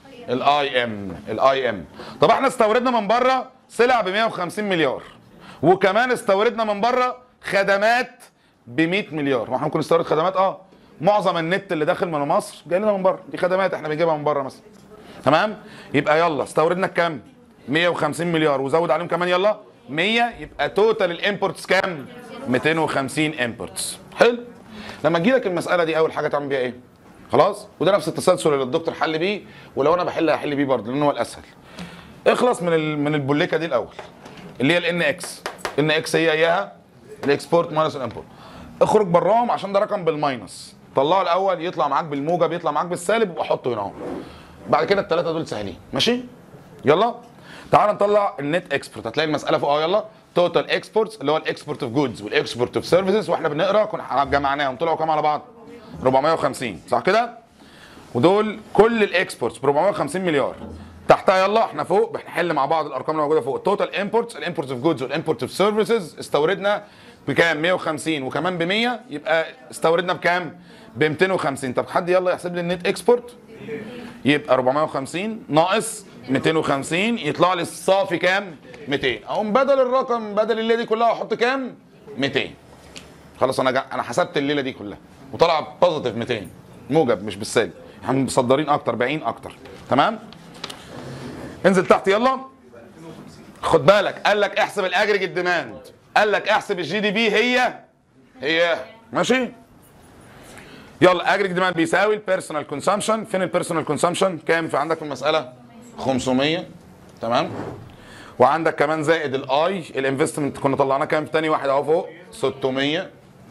الاي ام. طب احنا استوردنا من بره سلع ب 150 مليار، وكمان استوردنا من بره خدمات ب 100 مليار. ما احنا ممكن نستورد خدمات معظم النت اللي داخل من مصر جاي لنا من بره، دي خدمات احنا بنجيبها من بره مثلا. تمام؟ يبقى يلا استوردنا كام؟ 150 مليار وزود عليهم كمان يلا 100، يبقى توتال الامبورتس كام؟ 250 امبورتس. حلو؟ لما تجي لك المساله دي اول حاجه تعمل بيها ايه؟ خلاص؟ وده نفس التسلسل اللي الدكتور حل بيه، ولو انا بحل هحل بيه برضه لان هو الاسهل. اخلص من البوليكه دي الاول اللي هي الان اكس. ان اكس هي اياها الاكسبورت ماينس الامبورت. اخرج براهم عشان ده رقم بالماينس، طلعه الاول يطلع معاك بالموجب يطلع معاك بالسالب وحطه هنا اهو. بعد كده الثلاثه دول سهلين. ماشي؟ يلا تعال نطلع النت اكسبورت. هتلاقي المساله فوق يلا توتال اكسبورتس اللي هو الاكسبورت اوف جودز والاكسبورت اوف سيرفيسز، واحنا بنقرا كنا جمعناهم طلعوا كام على بعض؟ 450 صح كده؟ ودول كل الاكسبورتس ب 450 مليار. تحتها يلا احنا فوق بنحل مع بعض الارقام اللي موجوده فوق. التوتال امبورتس الامبورتس اوف جودز والامبورت اوف سيرفيسز استوردنا بكام؟ 150 وكمان ب 100 يبقى استوردنا بكام؟ ب 250. طب حد يلا يحسب لي النت اكسبورت. يبقى 450 ناقص 250 يطلع لي الصافي كام؟ 200. اقوم بدل الرقم بدل الليله دي كلها احط كام؟ 200. خلاص انا حسبت الليله دي كلها وطلع بوزيتيف 200 موجب مش بالسالب. احنا مصدرين اكتر بايعين اكتر. تمام؟ انزل تحت يلا. خد بالك قال لك احسب الاجريجيت ديماند، قال لك احسب الجي دي بي هي ماشي؟ يلا اجريجيت ديماند بيساوي البيرسونال كونسامشن. فين البيرسونال كونسامشن؟ كام في عندك في المساله؟ 500. تمام؟ وعندك كمان زائد الاي الانفستمنت كنا طلعناه كام في تاني واحد اهو فوق؟ 600.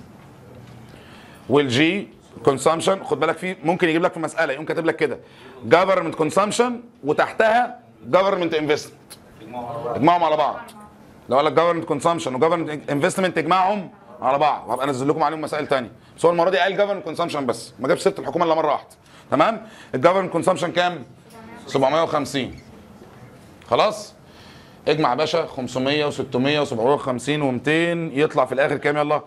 والجي كونسامشن خد بالك فيه ممكن يجيب لك في مساله يقوم كاتب لك كده جفرمنت كونسامشن وتحتها جفرمنت انفستمنت، اجمعهم على بعض. لو قال لك جفرمنت كونسامشن وجفرمنت انفستمنت اجمعهم على بعض، وهبقى انزل لكم عليهم مسائل ثانيه. بس هو المره دي قال جفرمنت كونسامشن بس ما جابش سيره الحكومه الا مره واحده. تمام؟ الجفرمنت كونسامشن كام؟ 750. خلاص؟ اجمع يا باشا 500 و600 و750 و200 يطلع في الاخر كام يلا؟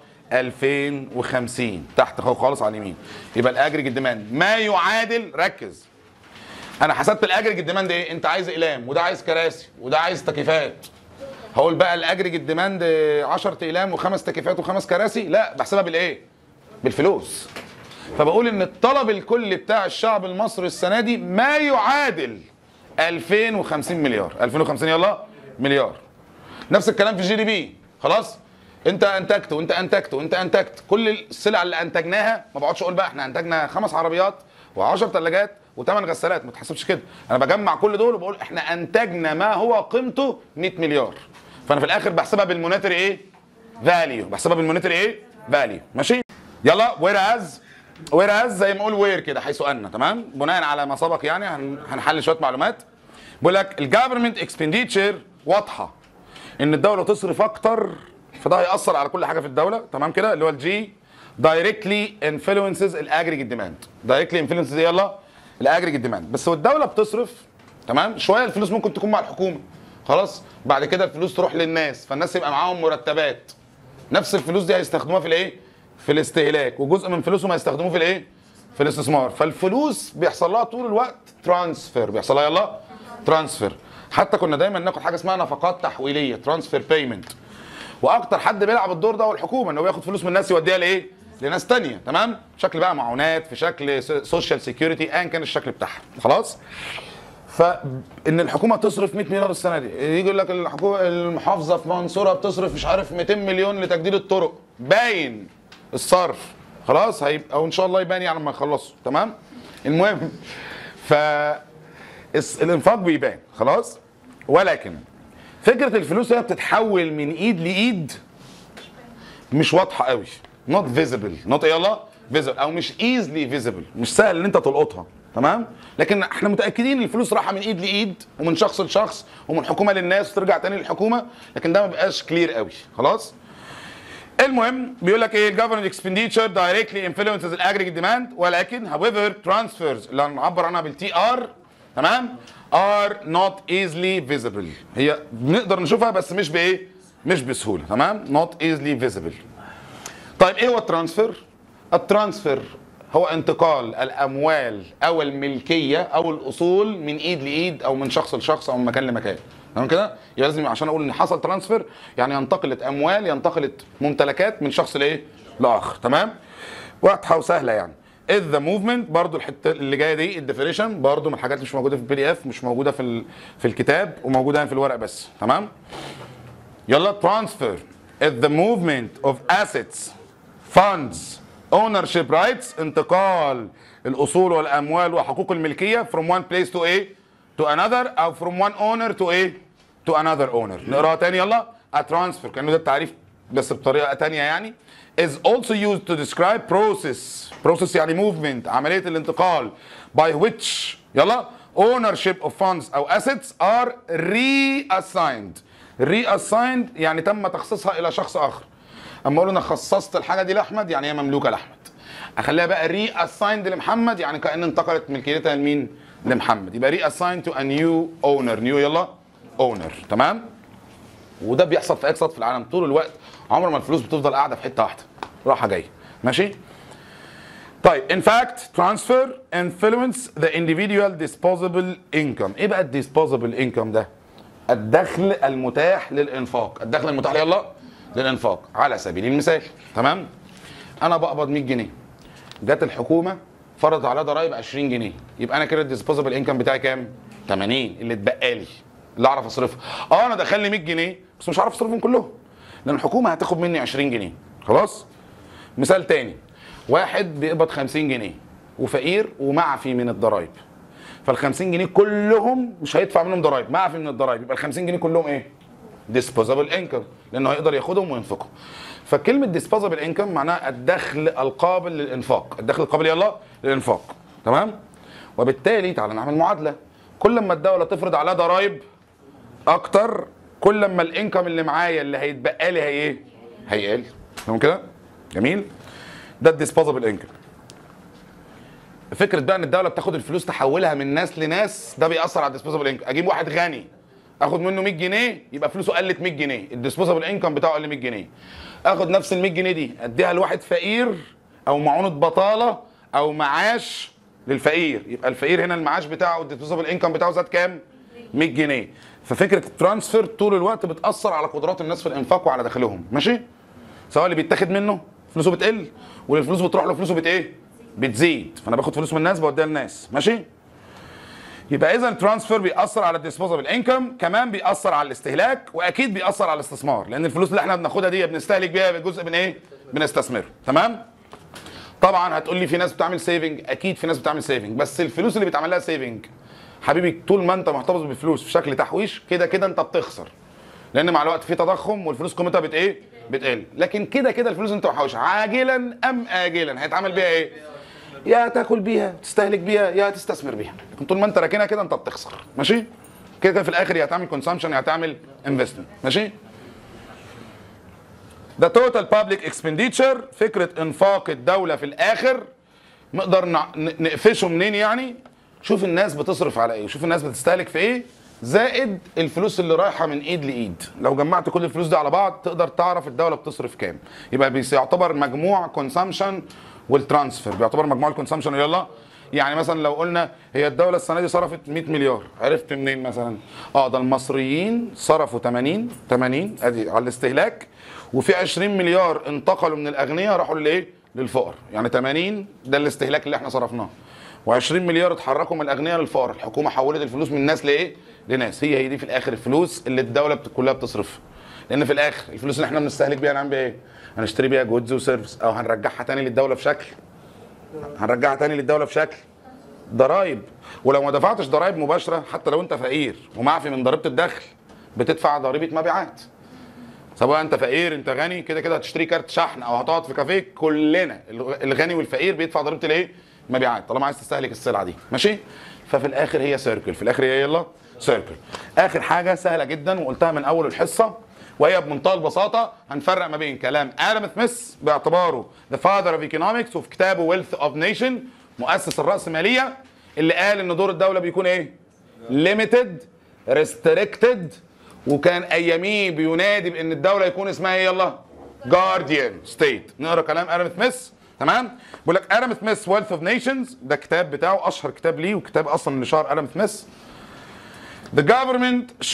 2050 تحت خالص على اليمين. يبقى الاجريجيت ديماند ما يعادل، ركز انا حسبت الاجريجيت ديماند ايه؟ انت عايز اقلام وده عايز كراسي وده عايز تكييفات. هقول بقى الاجريجيت ديماند 10 اقلام و5 تكييفات و5 كراسي؟ لا، بحسبها بالايه؟ بالفلوس. فبقول ان الطلب الكلي بتاع الشعب المصري السنه دي ما يعادل 2050 مليار. 2050 يلا مليار. نفس الكلام في الجي دي بي. خلاص؟ انت انتجت وانت انتجت وانت انتجت كل السلع اللي انتجناها. ما بقعدش اقول بقى احنا انتجنا 5 عربيات و10 ثلاجات و8 غسالات، ما تحسبش كده. انا بجمع كل دول وبقول احنا انتجنا ما هو قيمته 100 مليار. فانا في الاخر بحسبها بالمونيتري ايه؟ فاليو. بحسبها بالمونيتري ايه؟ فاليو. ماشي؟ يلا وير از زي ما اقول وير كده حيث ان. تمام؟ بناء على ما سبق يعني هنحل شويه معلومات. بقول لك الجفرمنت اكسبنديتشر واضحه ان الدوله تصرف اكتر، فده هيأثر على كل حاجه في الدوله. تمام كده؟ اللي هو الجي دايركتلي انفلونسز الاجريجيت ديماند. دايركتلي انفلونسز يلا الاجريجيت ديماند. بس والدوله بتصرف تمام شويه الفلوس ممكن تكون مع الحكومه. خلاص؟ بعد كده الفلوس تروح للناس، فالناس يبقى معاهم مرتبات. نفس الفلوس دي هيستخدموها في الايه؟ في الاستهلاك، وجزء من فلوسهم هيستخدموه في الايه؟ في الاستثمار. فالفلوس بيحصل لها طول الوقت ترانسفير، بيحصل لها يلا ترانسفير. حتى كنا دايما ناخد حاجه اسمها نفقات تحويليه، ترانسفير بيمنت. واكتر حد بيلعب الدور ده هو الحكومه، انه بياخد فلوس من الناس يوديها لايه؟ لناس ثانيه. تمام؟ في شكل بقى معونات، في شكل سوشيال سيكيورتي، ايا كان الشكل بتاعها. خلاص؟ فان الحكومه تصرف 100 مليار السنه دي، يجي يقول لك المحافظه في منصوره بتصرف مش عارف 200 مليون لتجديد الطرق، باين الصرف. خلاص؟ هيبقى او ان شاء الله يبان يعني لما يخلصوا. تمام؟ المهم الانفاق بيبان. خلاص؟ ولكن فكره الفلوس هي بتتحول من ايد لايد مش واضحه قوي. نوت فيزبل، نوت يلا فيزبل، او مش ايزلي فيزبل، مش سهل ان انت تلقطها. تمام؟ لكن احنا متاكدين ان الفلوس رايحه من ايد لايد ومن شخص لشخص ومن حكومه للناس وترجع تاني للحكومه، لكن ده ما بيبقاش كلير قوي. خلاص؟ المهم بيقول لك ايه؟ الجفرمنت اكسبنديتشر دايركتلي انفلونسز الاجريجيت ديماند، ولكن however transfers اللي هنعبر عنها بالتي ار تمام؟ are not easily visible. هي بنقدر نشوفها بس مش بايه؟ مش بسهوله. تمام؟ not easily visible. طيب ايه هو الترانسفير؟ الترانسفير هو انتقال الاموال او الملكيه او الاصول من ايد لايد او من شخص لشخص او من مكان لمكان. تمام كده؟ يبقى لازم عشان اقول ان حصل ترانسفير يعني ينتقلت اموال، ينتقلت ممتلكات من شخص لايه؟ لاخر. تمام؟ واضحه وسهله يعني. is the movement برضو الحته اللي جايه دي الديفينيشن برضو من الحاجات اللي مش موجوده في البي دي اف، مش موجوده في الكتاب وموجوده يعني في الورق بس. تمام؟ يلا transfer is the movement of assets funds ownership rights انتقال الاصول والاموال وحقوق الملكيه from one place to a to another او from one owner to a to another owner. نقراها تاني يلا. a transfer كانه ده التعريف بس بطريقه تانيه يعني is also used to describe process يعني movement عمليه الانتقال by which يلا ownership of funds او assets are reassigned يعني تم تخصيصها الى شخص اخر. اما اقول انا خصصت الحاجه دي لاحمد يعني هي مملوكه لاحمد. اخليها بقى reassigned لمحمد يعني كأن انتقلت ملكيتها لمين؟ لمحمد. يبقى reassigned to a new owner. new يلا owner. تمام؟ وده بيحصل في اقتصاد في العالم طول الوقت. عمر ما الفلوس بتفضل قاعده في حته واحده راحه جايه. ماشي؟ طيب in fact transfer influence the individual disposable income. ايه بقى disposable income ده؟ الدخل المتاح للانفاق. الدخل المتاح يلا للانفاق. على سبيل المثال تمام؟ انا بقبض 100 جنيه جت الحكومه فرضت عليا ضرائب 20 جنيه يبقى انا كده الديسبوزبل انكم بتاعي كام؟ 80 اللي اتبقى لي اللي اعرف اصرفها. انا دخل لي 100 جنيه بس مش عارف اصرفهم كلهم لان الحكومه هتاخد مني 20 جنيه. خلاص؟ مثال تاني، واحد بيقبض 50 جنيه وفقير ومعفي من الضرايب، فال 50 جنيه كلهم مش هيدفع منهم ضرايب، معفي من الضرايب، يبقى ال 50 جنيه كلهم ايه؟ disposable income لانه هيقدر ياخدهم وينفقهم. فكلمه disposable income معناها الدخل القابل للانفاق. الدخل القابل يلا للانفاق. تمام؟ وبالتالي تعالى نعمل معادله. كل ما الدوله تفرض عليها ضرايب اكتر كل ما الانكم اللي معايا اللي هيتبقى لي هي ايه؟ هيقل. تمام كده؟ جميل؟ ده الديسبوزبل انكم. فكره بقى ان الدوله بتاخد الفلوس تحولها من ناس لناس ده بيأثر على الديسبوزبل انكم. اجيب واحد غني اخد منه 100 جنيه يبقى فلوسه قلت 100 جنيه، الديسبوزبل انكم بتاعه قل 100 جنيه. اخد نفس ال 100 جنيه دي اديها لواحد فقير او معونه بطاله او معاش للفقير، يبقى الفقير هنا المعاش بتاعه الديسبوزبل انكم بتاعه زاد كام؟ 100 جنيه. ففكره الترانسفير طول الوقت بتأثر على قدرات الناس في الانفاق وعلى دخلهم. ماشي؟ سواء اللي بيتاخد منه فلوسه بتقل واللي الفلوس بتروح له فلوسه بتزيد. فانا باخد فلوس من الناس بوديها للناس. ماشي؟ يبقى اذا الترانسفير بيأثر على الديسبوزبل انكم، كمان بيأثر على الاستهلاك واكيد بيأثر على الاستثمار لان الفلوس اللي احنا بناخدها دي بنستهلك بيها بجزء من ايه؟ بنستثمره. تمام؟ طبعا هتقول لي في ناس بتعمل سيفنج، اكيد في ناس بتعمل سيفنج، بس الفلوس اللي بيتعمل لها سيفنج حبيبي طول ما انت محتفظ بالفلوس في شكل تحويش كده كده انت بتخسر لان مع الوقت في تضخم والفلوس قيمتها بتقل. لكن كده كده الفلوس انت محوشها عاجلا ام اجلا هيتعمل بيها ايه؟ يا تاكل بيها تستهلك بيها يا تستثمر بيها. لكن طول ما انت راكنها كده انت بتخسر. ماشي؟ كده كده في الاخر يا هتعمل كونسامشن يا هتعمل انفستمنت. ماشي؟ ده توتال بابليك اكسبنديتشر، فكره انفاق الدوله في الاخر نقدر نقفشه منين يعني؟ شوف الناس بتصرف على ايه وشوف الناس بتستهلك في ايه زائد الفلوس اللي رايحه من ايد لايد. لو جمعت كل الفلوس دي على بعض تقدر تعرف الدوله بتصرف كام. يبقى بيعتبر مجموع كونسامشن والترانسفير بيعتبر مجموع الكونسامشن. يلا يعني مثلا لو قلنا هي الدوله السنه دي صرفت 100 مليار، عرفت منين مثلا؟ ده المصريين صرفوا 80 ادي على الاستهلاك وفي 20 مليار انتقلوا من الاغنياء راحوا للايه؟ للفقر. يعني 80 ده الاستهلاك اللي احنا صرفناه و20 مليار اتحركوا من الاغنياء للفقراء. الحكومه حولت الفلوس من ناس لايه؟ لناس. هي دي في الاخر الفلوس اللي الدوله كلها بتصرفها. لان في الاخر الفلوس اللي احنا بنستهلك بيها هنعمل بيها ايه؟ هنشتري بيها جودز وسيرفيس او هنرجعها تاني للدوله في شكل ضرايب. ولو ما دفعتش ضرايب مباشره حتى لو انت فقير ومعفي من ضريبه الدخل بتدفع ضريبه مبيعات. سواء انت فقير انت غني كده كده هتشتري كارت شحن او هتقعد في كافيه، كلنا الغني والفقير بيدفع ضريبه الايه؟ مبيعات طالما عايز تستهلك السلعه دي. ماشي؟ ففي الاخر هي سيركل، في الاخر هي يلا سيركل. اخر حاجه سهله جدا وقلتها من اول الحصه وهي بمنتهى البساطه هنفرق ما بين كلام ادم سميث باعتباره ذا فاذر اوف ايكونومكس وفي كتابه ويلث اوف نيشن مؤسس الراسماليه اللي قال ان دور الدوله بيكون ايه؟ limited restricted، وكان اياميه بينادي بان الدوله يكون اسمها ايه؟ يلا guardian state. نقرا كلام ادم سميث. تمام؟ بيقول لك ادم سميث ويلث اوف نيشنز، ده كتاب بتاعه اشهر كتاب ليه وكتاب اصلا اللي شهر ادم سميث. The government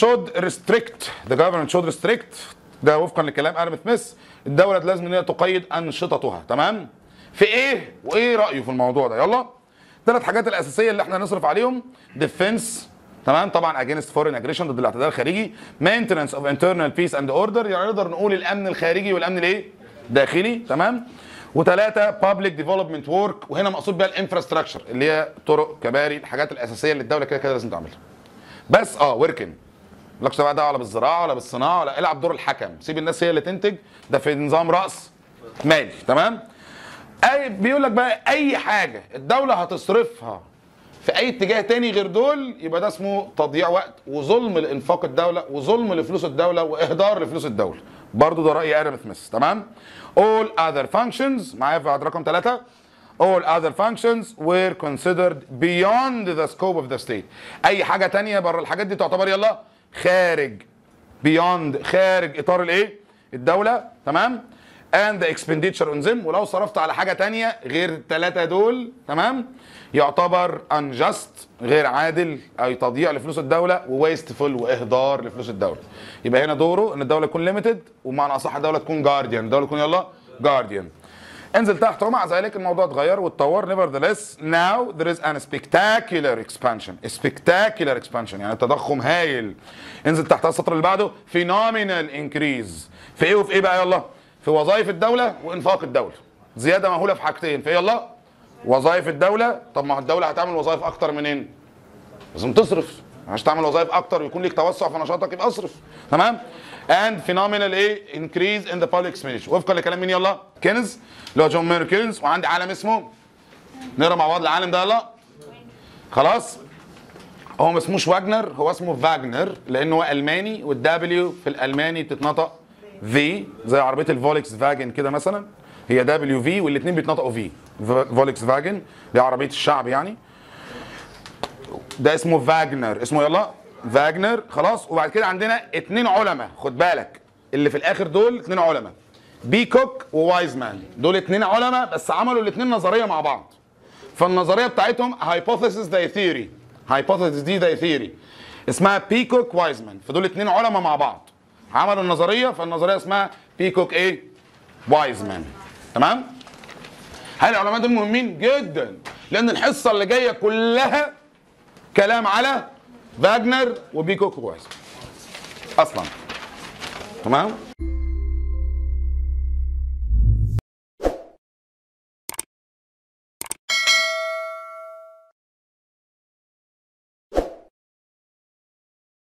should restrict، ده وفقا لكلام ادم سميث، الدوله لازم ان هي تقيد انشطتها. تمام؟ في ايه؟ وايه رايه في الموضوع ده؟ يلا. ثلاث حاجات الاساسيه اللي احنا نصرف عليهم: ديفنس، تمام، طبعا اجينست فورين اجريشن، ضد الاعتداء الخارجي، مينتننس اوف انترنال بيس اند اوردر، يعني نقدر نقول الامن الخارجي والامن الايه؟ داخلي. تمام؟ وثلاثه بابليك ديفلوبمنت ورك، وهنا مقصود بها الانفراستراكشر اللي هي طرق، كباري، الحاجات الاساسيه اللي الدوله كده كده لازم تعملها. بس وركن، مالكش بقى دعوه ولا بالزراعه ولا بالصناعه، ولا العب دور الحكم، سيب الناس هي اللي تنتج، ده في نظام راس مالي. تمام؟ بيقول لك بقى اي حاجه الدوله هتصرفها في اي اتجاه تاني غير دول يبقى ده اسمه تضييع وقت وظلم لانفاق الدوله وظلم لفلوس الدوله واهدار لفلوس الدوله. برضو ده راي ادم سميث. تمام؟ all other functions، معايا في رقم 3، all other functions were considered beyond the scope of the state. اي حاجه تانية بره الحاجات دي تعتبر يلا خارج، beyond، خارج اطار الايه؟ الدوله. تمام؟ and the expenditure on them، ولو صرفت على حاجه تانية غير الثلاثه دول، تمام، يعتبر unjust، غير عادل، اي تضييع لفلوس الدوله، وويستفول، واهدار لفلوس الدوله. يبقى هنا دوره ان الدوله تكون ليميتد، ومعنى اصح الدوله تكون جارديان، الدوله تكون يلا جارديان. انزل تحت، ومع ذلك الموضوع اتغير واتطور. nevertheless now there is an spectacular expansion، يعني تضخم هايل. انزل تحت السطر اللي بعده، phenomenal increase في ايه وفي ايه بقى؟ يلا في وظائف الدوله وانفاق الدوله، زياده مهوله في حاجتين، في يلا وظائف الدوله. طب ما الدوله هتعمل وظائف اكتر منين؟ لازم تصرف، عشان تعمل وظائف اكتر ويكون ليك توسع في نشاطك يبقى اصرف. تمام؟ and phenomenal increase in the public expenditure، وفقا لكلام مين؟ يلا كينز، اللي هو جون مير كينز. وعندي عالم اسمه، نقرا مع بعض العالم ده يلا. خلاص؟ هو ما اسموش واجنر، هو اسمه فاجنر، لانه هو الماني، والدبليو في الالماني بتتنطق في، زي عربيه الفولكس فاجن كده مثلا، هي دبليو في والاثنين بيتنطقوا في، فولكس فاجن دي عربيه الشعب يعني. ده اسمه فاجنر، اسمه يلا فاجنر. خلاص؟ وبعد كده عندنا 2 علماء، خد بالك اللي في الاخر دول 2 علماء، بيكوك ووايزمان، دول 2 علماء بس عملوا الاثنين نظريه مع بعض. فالنظريه بتاعتهم هايبوثيسيس ذا ثيوري، هايبوثيسيس دي ذا ثيوري اسمها بيكوك وايزمان. فدول 2 علماء مع بعض عملوا النظريه، فالنظريه اسمها بيكوك وايزمان. تمام؟ هل العلماء دول مهمين جدا، لان الحصه اللي جايه كلها كلام على فاجنر وبيكوك وايزمان اصلا. تمام؟